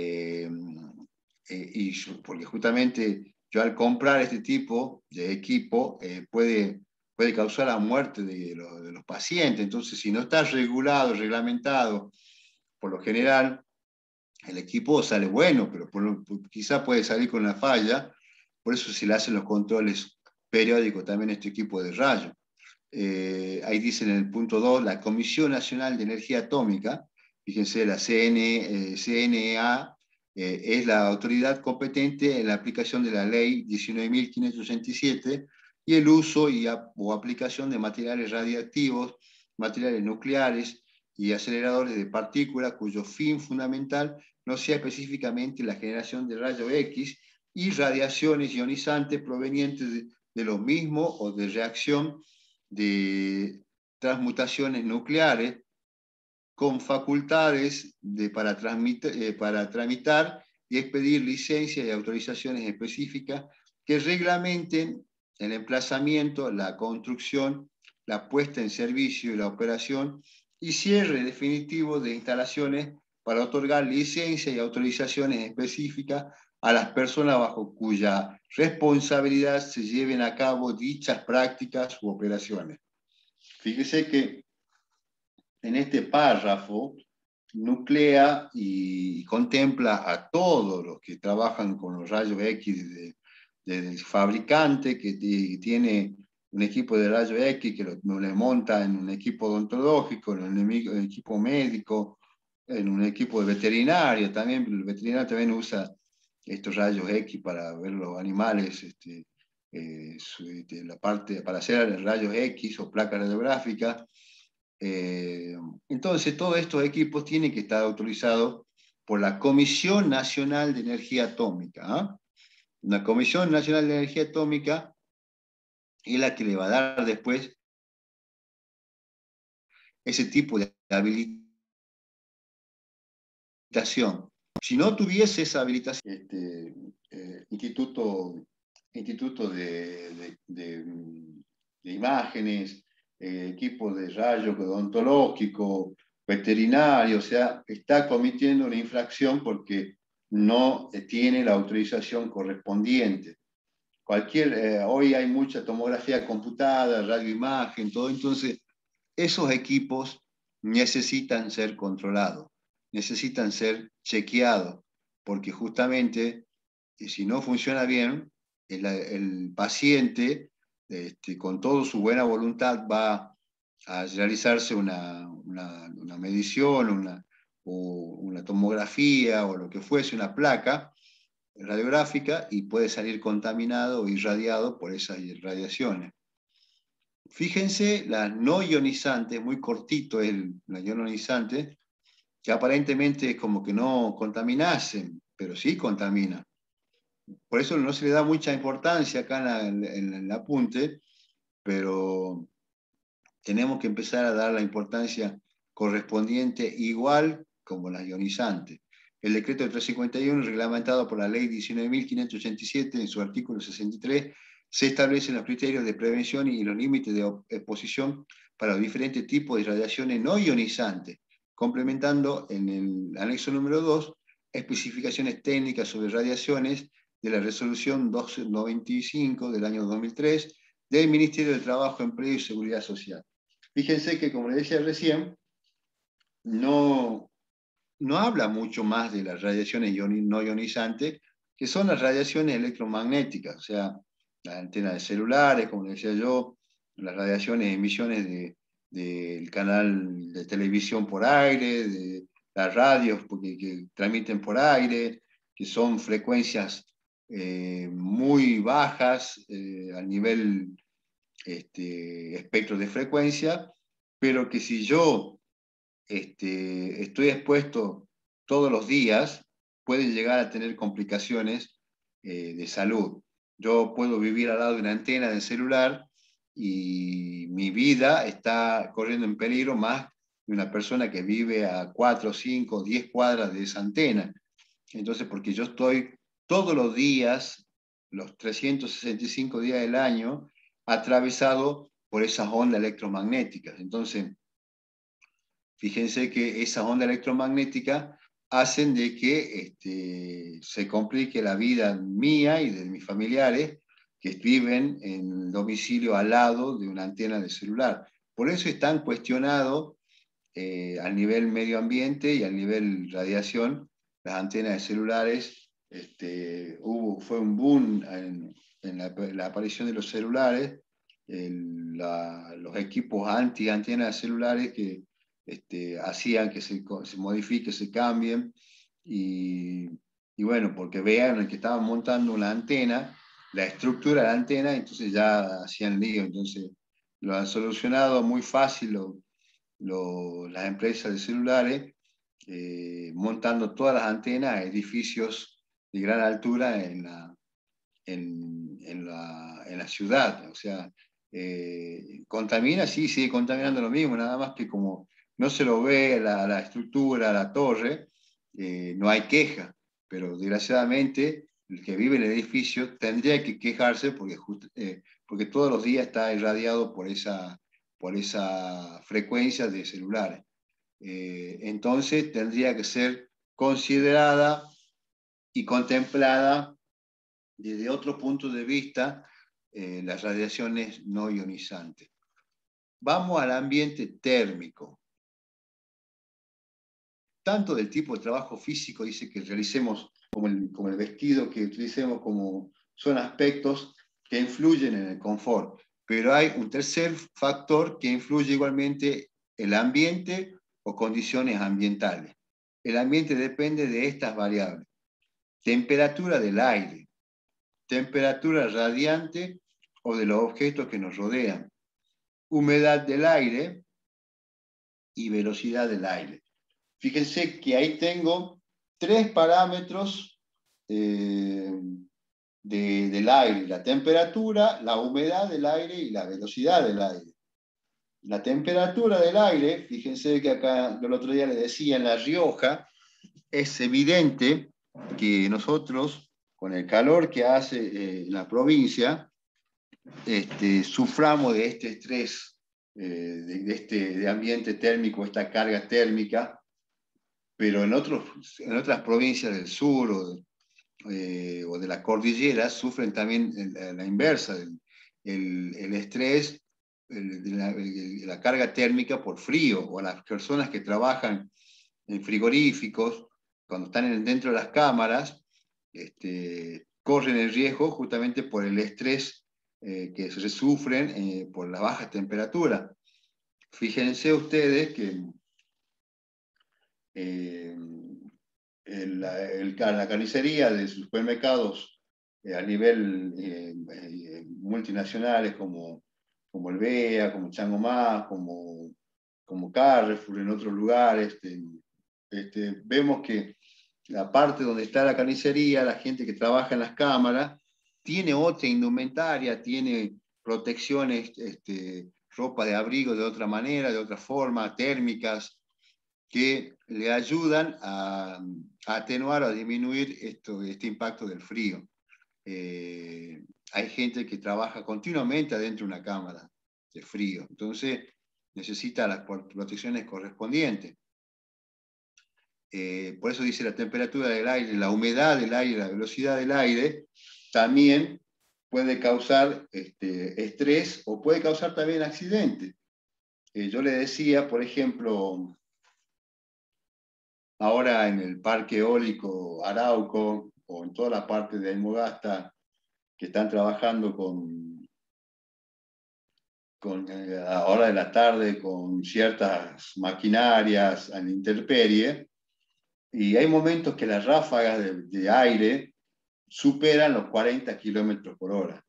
justamente yo al comprar este tipo de equipo puede causar la muerte de los pacientes. Entonces, si no está regulado, reglamentado, por lo general, el equipo sale bueno, pero quizá puede salir con una falla. Por eso se le hacen los controles periódicos también a este equipo de rayos. Ahí dice en el punto 2, la Comisión Nacional de Energía Atómica, fíjense, la CNA, es la autoridad competente en la aplicación de la ley 19.587 y el uso o aplicación de materiales radiactivos, materiales nucleares y aceleradores de partículas cuyo fin fundamental no sea específicamente la generación de rayos X y radiaciones ionizantes provenientes de lo mismo o de reacción de transmutaciones nucleares con facultades para tramitar y expedir licencias y autorizaciones específicas que reglamenten el emplazamiento, la construcción, la puesta en servicio y la operación y cierre definitivo de instalaciones para otorgar licencias y autorizaciones específicas a las personas bajo cuya responsabilidad se lleven a cabo dichas prácticas u operaciones. Fíjese que en este párrafo nuclea y contempla a todos los que trabajan con los rayos X del fabricante que tiene un equipo de rayos X que le monta en un equipo odontológico, en un equipo médico, en un equipo de veterinario. También el veterinario también usa estos rayos X para ver los animales, la parte, para hacer rayos X o placas radiográficas. Entonces, todos estos equipos tienen que estar autorizados por la Comisión Nacional de Energía Atómica. La Comisión Nacional de Energía Atómica es la que le va a dar después ese tipo de habilitación. Si no tuviese esa habilitación, instituto de imágenes, equipo de rayos odontológico, veterinario, o sea, está cometiendo una infracción porque no tiene la autorización correspondiente. hoy hay mucha tomografía computada, radioimagen, todo, entonces esos equipos necesitan ser controlados, necesitan ser chequeados, porque justamente si no funciona bien, el paciente, con toda su buena voluntad, va a realizarse una medición, o una tomografía o lo que fuese, una placa radiográfica, y puede salir contaminado o irradiado por esas radiaciones. Fíjense, las no ionizantes, muy cortito la ionizante, que aparentemente es como que no contaminasen, pero sí contaminan. Por eso no se le da mucha importancia acá en el apunte, pero tenemos que empezar a dar la importancia correspondiente, igual como las ionizantes. El decreto de 351, reglamentado por la ley 19.587, en su artículo 63, se establecen los criterios de prevención y los límites de exposición para los diferentes tipos de radiaciones no ionizantes, complementando en el anexo número 2 especificaciones técnicas sobre radiaciones de la resolución 295 del año 2003 del Ministerio de Trabajo, Empleo y Seguridad Social. Fíjense que, como les decía recién, no habla mucho más de las radiaciones no ionizantes, que son las radiaciones electromagnéticas, o sea, las antenas de celulares, como decía yo, las radiaciones, emisiones del canal de televisión por aire, de las radios que transmiten por aire, que son frecuencias muy bajas a nivel espectro de frecuencia, pero que si yo estoy expuesto todos los días, pueden llegar a tener complicaciones de salud. Yo puedo vivir al lado de una antena de celular y mi vida está corriendo en peligro más de una persona que vive a 4, 5, 10 cuadras de esa antena. Entonces, porque yo estoy todos los días, los 365 días del año, atravesado por esas ondas electromagnéticas. Entonces, fíjense que esas ondas electromagnéticas hacen de que se complique la vida mía y de mis familiares que viven en el domicilio al lado de una antena de celular. Por eso están cuestionados al nivel medio ambiente y al nivel radiación las antenas de celulares. Fue un boom en la aparición de los celulares, los equipos anti-antenas de celulares que hacían que se modifique, se cambien, y, bueno, porque vean que estaban montando una antena, la estructura de la antena, entonces ya hacían lío. Entonces lo han solucionado muy fácil las empresas de celulares, montando todas las antenas a edificios de gran altura en la ciudad. O sea, contamina, sí, sigue contaminando lo mismo, nada más que como no se lo ve la estructura, la torre, no hay queja, pero desgraciadamente el que vive en el edificio tendría que quejarse porque todos los días está irradiado por esa frecuencia de celulares. Entonces tendría que ser considerada y contemplada desde otro punto de vista las radiaciones no ionizantes. Vamos al ambiente térmico. Tanto del tipo de trabajo físico, dice que realicemos, como el vestido que utilicemos, son aspectos que influyen en el confort. Pero hay un tercer factor que influye igualmente: el ambiente o condiciones ambientales. El ambiente depende de estas variables: temperatura del aire, temperatura radiante o de los objetos que nos rodean, humedad del aire y velocidad del aire. Fíjense que ahí tengo 3 parámetros del aire: la temperatura, la humedad del aire y la velocidad del aire. La temperatura del aire, fíjense que acá el otro día les decía, en La Rioja, es evidente que nosotros, con el calor que hace la provincia, suframos de este estrés, de ambiente térmico, esta carga térmica, pero en otras provincias del sur o de la cordillera sufren también la inversa, el estrés, la carga térmica por frío, o las personas que trabajan en frigoríficos, cuando están dentro de las cámaras, corren el riesgo justamente por el estrés que se sufren por la baja temperatura. Fíjense ustedes que la carnicería de supermercados a nivel multinacionales como el BEA, como Chango Más, como Carrefour, en otros lugares, vemos que la parte donde está la carnicería, la gente que trabaja en las cámaras, tiene otra indumentaria, tiene protecciones, ropa de abrigo de otra manera, de otra forma, térmicas, que le ayudan a atenuar o a disminuir este impacto del frío. Hay gente que trabaja continuamente adentro de una cámara de frío, entonces necesita las protecciones correspondientes. Por eso dice la temperatura del aire, la humedad del aire, la velocidad del aire, también puede causar estrés o puede causar también accidentes. Yo le decía, por ejemplo, ahora en el parque eólico Arauco o en toda la parte de Almogasta que están trabajando a hora de la tarde con ciertas maquinarias a la intemperie, y hay momentos que las ráfagas de aire superan los 40 kilómetros por hora.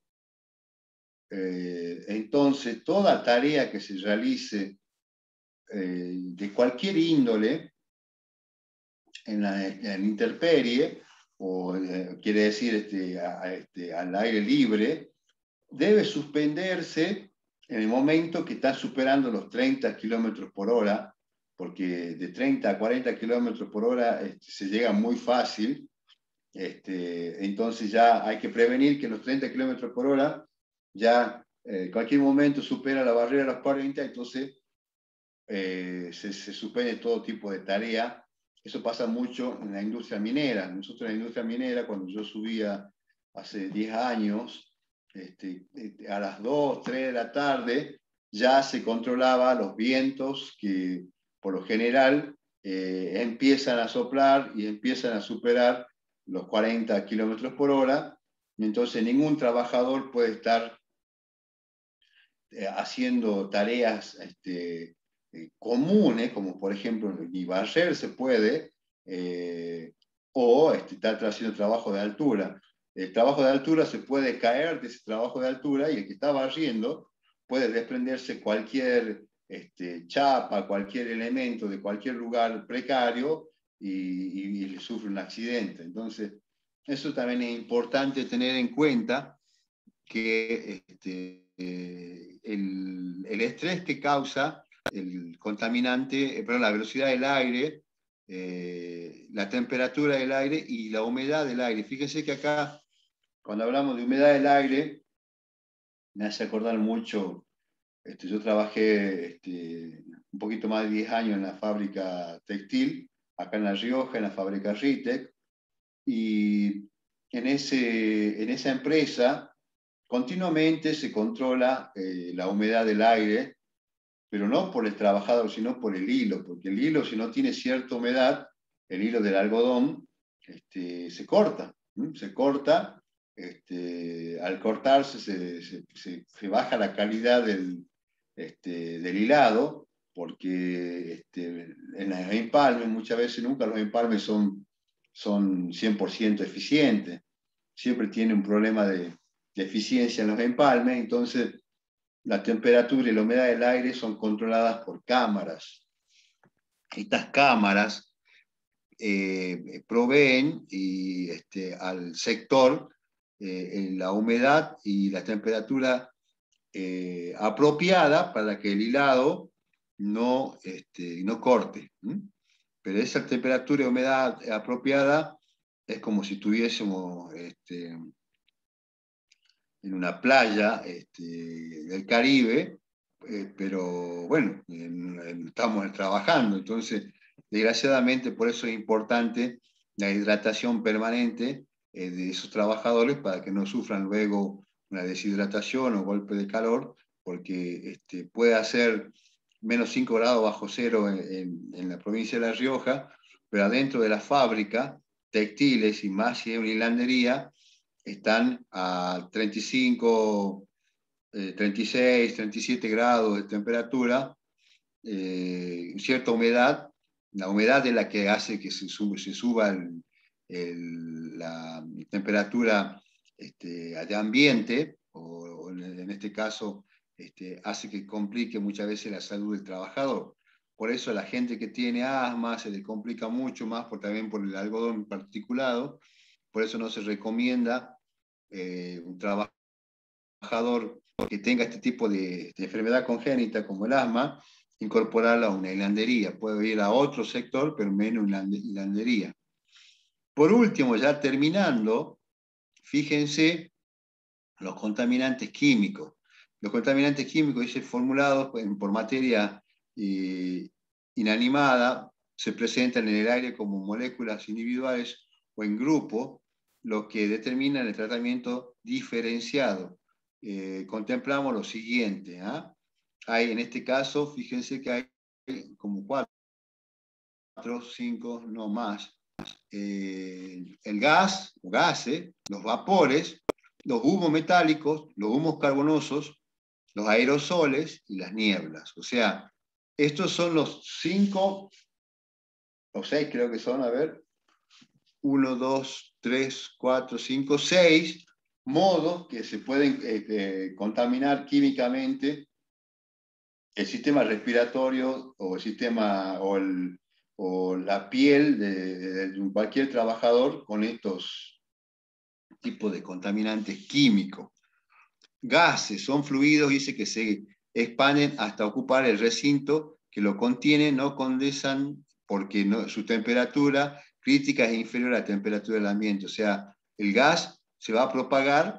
Entonces, toda tarea que se realice de cualquier índole en la intemperie, o quiere decir al aire libre, debe suspenderse en el momento que está superando los 30 kilómetros por hora, porque de 30 a 40 kilómetros por hora se llega muy fácil. Entonces ya hay que prevenir que los 30 kilómetros por hora ya en cualquier momento supera la barrera de los 40, entonces se suspende todo tipo de tarea. Eso pasa mucho en la industria minera. Nosotros en la industria minera, cuando yo subía hace 10 años, a las 2, 3 de la tarde, ya se controlaba los vientos que por lo general empiezan a soplar y empiezan a superar los 40 kilómetros por hora. Entonces ningún trabajador puede estar haciendo tareas comunes, como por ejemplo ni barrer se puede, o estar haciendo trabajo de altura. El trabajo de altura se puede caer de ese trabajo de altura y el que está barriendo puede desprenderse cualquier chapa, cualquier elemento de cualquier lugar precario y le sufre un accidente. Entonces, eso también es importante tener en cuenta, que el estrés que causa el contaminante, perdón, la velocidad del aire, la temperatura del aire y la humedad del aire. Fíjense que acá, cuando hablamos de humedad del aire, me hace acordar mucho, yo trabajé un poquito más de 10 años en la fábrica textil, acá en La Rioja, en la fábrica Ritec, y en esa empresa continuamente se controla la humedad del aire, pero no por el trabajador, sino por el hilo, porque el hilo, si no tiene cierta humedad, el hilo del algodón se corta, se corta, al cortarse se baja la calidad del hilado, porque en los empalmes muchas veces nunca los empalmes son 100% eficientes, siempre tiene un problema de eficiencia en los empalmes, entonces la temperatura y la humedad del aire son controladas por cámaras. Estas cámaras proveen al sector la humedad y la temperatura apropiada para que el hilado no corte. Pero esa temperatura y humedad apropiada es como si tuviésemos en una playa del Caribe, pero bueno, estamos trabajando, entonces desgraciadamente por eso es importante la hidratación permanente de esos trabajadores para que no sufran luego una deshidratación o golpe de calor, porque puede hacer -5 grados bajo cero en la provincia de La Rioja, pero adentro de la fábrica, textiles y más si es una hilandería, están a 35, 36, 37 grados de temperatura, cierta humedad. La humedad es la que hace que se suba la temperatura de ambiente, o en este caso hace que complique muchas veces la salud del trabajador. Por eso a la gente que tiene asma se le complica mucho más, también por el algodón particulado. Por eso no se recomienda un trabajador que tenga este tipo de enfermedad congénita como el asma, incorporarla a una hilandería. Puede ir a otro sector, pero menos hilandería. Por último, ya terminando, fíjense los contaminantes químicos. Los contaminantes químicos, dice, formulados por materia inanimada, se presentan en el aire como moléculas individuales o en grupo, lo que determina el tratamiento diferenciado. Contemplamos lo siguiente. Hay, en este caso, fíjense que hay como 4, 5, no más. El gas, o gases, los vapores, los humos metálicos, los humos carbonosos, los aerosoles y las nieblas. O sea, estos son los 5 o 6, creo que son, a ver, 1, 2, 3, 4, 5, 6 modos que se pueden contaminar químicamente el sistema respiratorio o el sistema o la piel de cualquier trabajador con estos tipos de contaminantes químicos. Gases son fluidos, dice, que se expanden hasta ocupar el recinto que lo contiene, no condensan porque su temperatura crítica es inferior a la temperatura del ambiente. O sea, el gas se va a propagar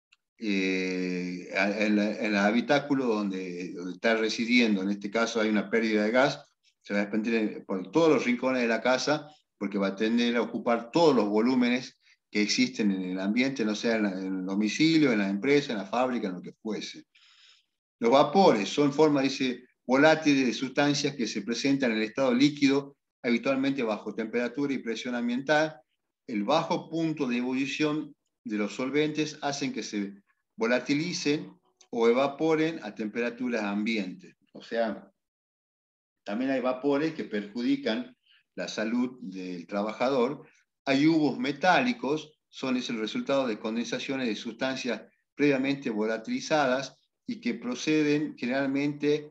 en el habitáculo donde está residiendo. En este caso hay una pérdida de gas, se va a expandir por todos los rincones de la casa, porque va a tender a ocupar todos los volúmenes que existen en el ambiente, no sea en el domicilio, en la empresa, en la fábrica, en lo que fuese. Los vapores son formas, dice, volátiles de sustancias que se presentan en el estado líquido, habitualmente bajo temperatura y presión ambiental. El bajo punto de ebullición de los solventes hacen que se volatilicen o evaporen a temperaturas ambientes. O sea, también hay vapores que perjudican la salud del trabajador. Hay humos metálicos, son el resultado de condensaciones de sustancias previamente volatilizadas y que proceden generalmente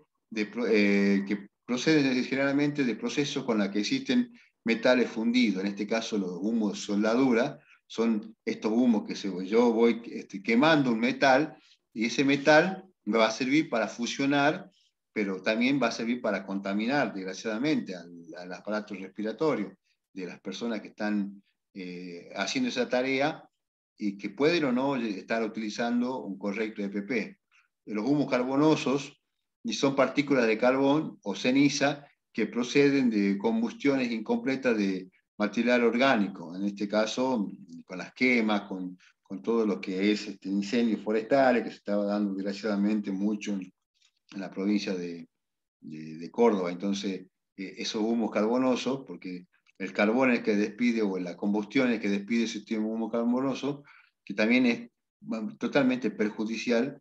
de procesos con los que existen metales fundidos. En este caso, los humos de soldadura son estos humos que yo voy quemando un metal, y ese metal me va a servir para fusionar, pero también va a servir para contaminar, desgraciadamente, al aparato respiratorio de las personas que están haciendo esa tarea y que pueden o no estar utilizando un correcto EPP. Los humos carbonosos y son partículas de carbón o ceniza que proceden de combustiones incompletas de material orgánico, en este caso con las quemas, con todo lo que es incendios forestales, que se estaba dando desgraciadamente mucho en la provincia de Córdoba. Entonces, esos humos carbonosos, porque el carbón es el que despide, o la combustión es el que despide ese tipo de humo carbonoso, que también es totalmente perjudicial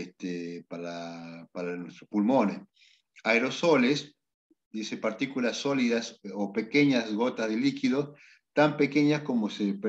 para nuestros pulmones. Aerosoles, dice, partículas sólidas o pequeñas gotas de líquido, tan pequeñas como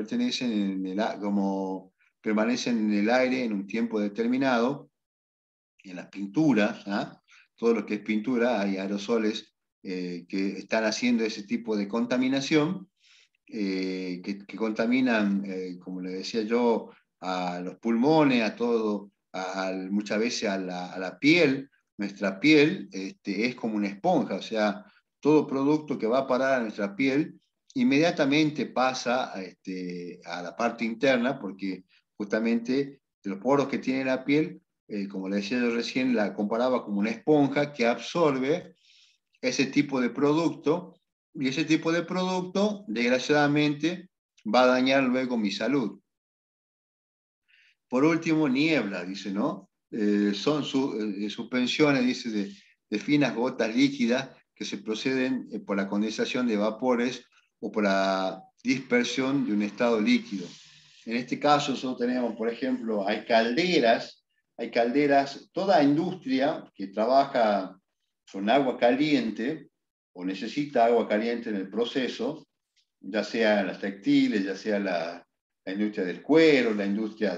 como permanecen en el aire en un tiempo determinado. En las pinturas, todo lo que es pintura, hay aerosoles que están haciendo ese tipo de contaminación, que contaminan, como le decía yo, a los pulmones, a todo, muchas veces a la piel. Nuestra piel es como una esponja, o sea, todo producto que va a parar a nuestra piel inmediatamente pasa a la parte interna, porque justamente los poros que tiene la piel, como le decía yo recién, la comparaba como una esponja que absorbe ese tipo de producto, y ese tipo de producto, desgraciadamente, va a dañar luego mi salud. Por último, niebla, dice, ¿no? Son suspensiones, dice, de finas gotas líquidas que se proceden por la condensación de vapores o por la dispersión de un estado líquido. En este caso, nosotros tenemos, por ejemplo, hay calderas, toda industria que trabaja con agua caliente o necesita agua caliente en el proceso, ya sea las textiles, ya sea la industria del cuero, la industria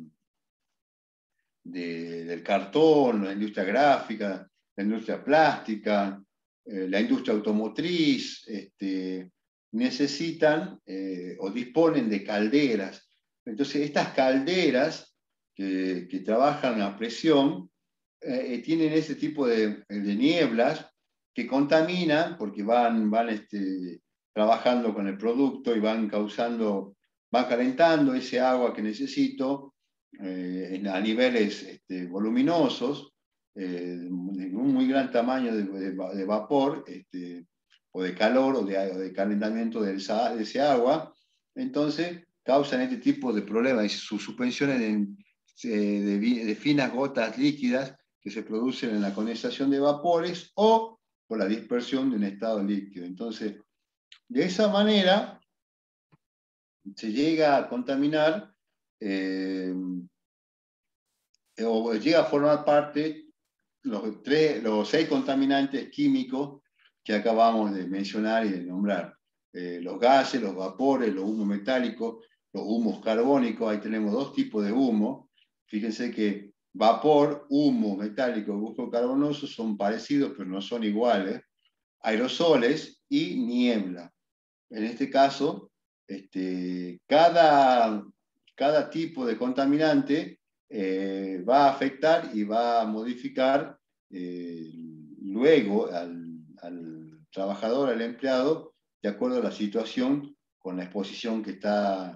del cartón, la industria gráfica, la industria plástica, la industria automotriz, necesitan o disponen de calderas. Entonces, estas calderas que trabajan a presión tienen ese tipo de nieblas que contaminan porque van trabajando con el producto y van calentando ese agua que necesito a niveles voluminosos, de un muy gran tamaño de vapor, o de calor o de calentamiento de ese agua. Entonces causan este tipo de problemas, sus suspensiones de finas gotas líquidas que se producen en la condensación de vapores o por la dispersión de un estado líquido. Entonces, de esa manera se llega a contaminar o llega a formar parte los 6 contaminantes químicos que acabamos de mencionar y de nombrar. Los gases, los vapores, los humos metálicos, los humos carbónicos. Ahí tenemos 2 tipos de humo. Fíjense que vapor, humo metálico, humo carbonoso son parecidos, pero no son iguales. Aerosoles y niebla. En este caso, cada tipo de contaminante va a afectar y va a modificar luego al trabajador, al empleado, de acuerdo a la situación con la exposición que está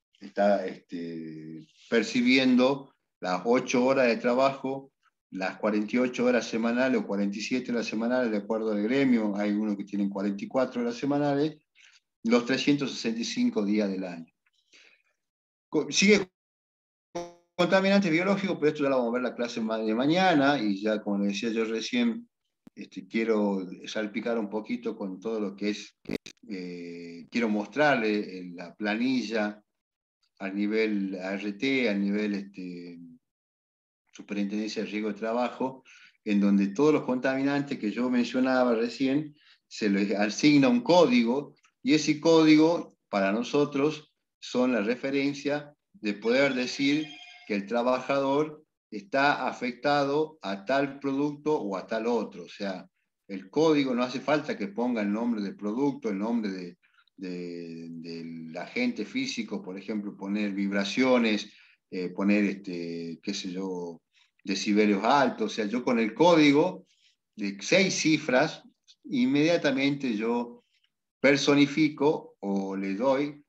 percibiendo, las 8 horas de trabajo, las 48 horas semanales o 47 horas semanales, de acuerdo al gremio. Hay unos que tienen 44 horas semanales, los 365 días del año. Sigue contaminantes biológicos, pero esto ya lo vamos a ver en la clase de mañana, y ya, como decía yo recién, quiero salpicar un poquito con todo lo que es, quiero mostrarle en la planilla a nivel ART, a nivel Superintendencia de Riesgo de Trabajo, en donde todos los contaminantes que yo mencionaba recién, se les asigna un código, y ese código para nosotros son la referencia de poder decir que el trabajador está afectado a tal producto o a tal otro. O sea, el código no hace falta que ponga el nombre del producto, el nombre del agente físico, por ejemplo, poner vibraciones, poner, qué sé yo, decibelios altos. O sea, yo con el código de 6 cifras, inmediatamente yo personifico o le doy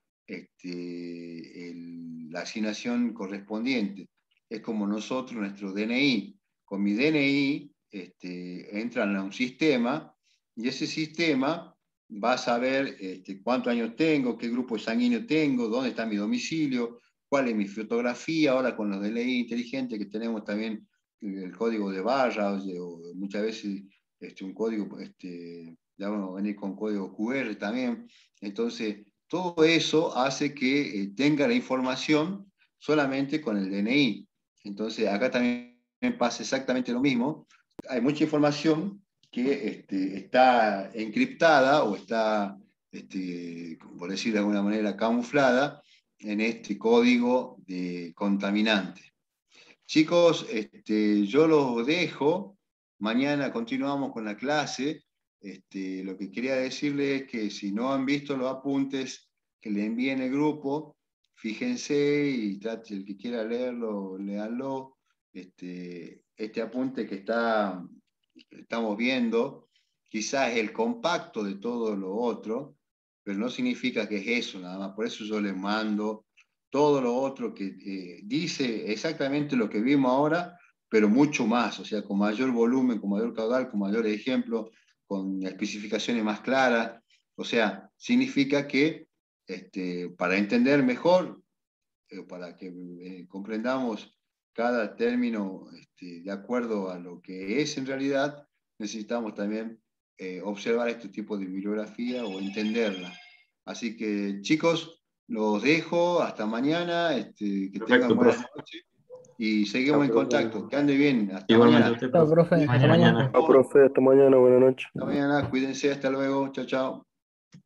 la asignación correspondiente. Es como nosotros, nuestro DNI. Con mi DNI entran a un sistema, y ese sistema va a saber cuántos años tengo, qué grupo sanguíneo tengo, dónde está mi domicilio, cuál es mi fotografía. Ahora con los DNI inteligentes que tenemos también el código de barra, o muchas veces un código, ya vamos a venir con código QR también. Entonces, todo eso hace que tenga la información solamente con el DNI. Entonces, acá también pasa exactamente lo mismo. Hay mucha información que está encriptada o está, por decir de alguna manera, camuflada en este código de contaminante. Chicos, yo los dejo. Mañana continuamos con la clase. Lo que quería decirles es que si no han visto los apuntes que le envíen el grupo, fíjense y trate, el que quiera leerlo, léanlo. Este apunte que estamos viendo, quizás es el compacto de todo lo otro, pero no significa que es eso nada más. Por eso yo les mando todo lo otro que dice exactamente lo que vimos ahora, pero mucho más, o sea, con mayor volumen, con mayor caudal, con mayores ejemplos, con especificaciones más claras. O sea, significa que para entender mejor, para que comprendamos cada término de acuerdo a lo que es en realidad, necesitamos también observar este tipo de bibliografía o entenderla. Así que, chicos, los dejo, hasta mañana, que tengan Perfecto, buenas profe. noches y seguimos Chao, en profe. contacto. Que ande bien, hasta Igualmente mañana. usted, Chao, profe. profe. Hasta Hasta mañana. mañana. Chao, profe. Hasta mañana. Buenas noches. Hasta mañana, cuídense, hasta luego, chao, chao.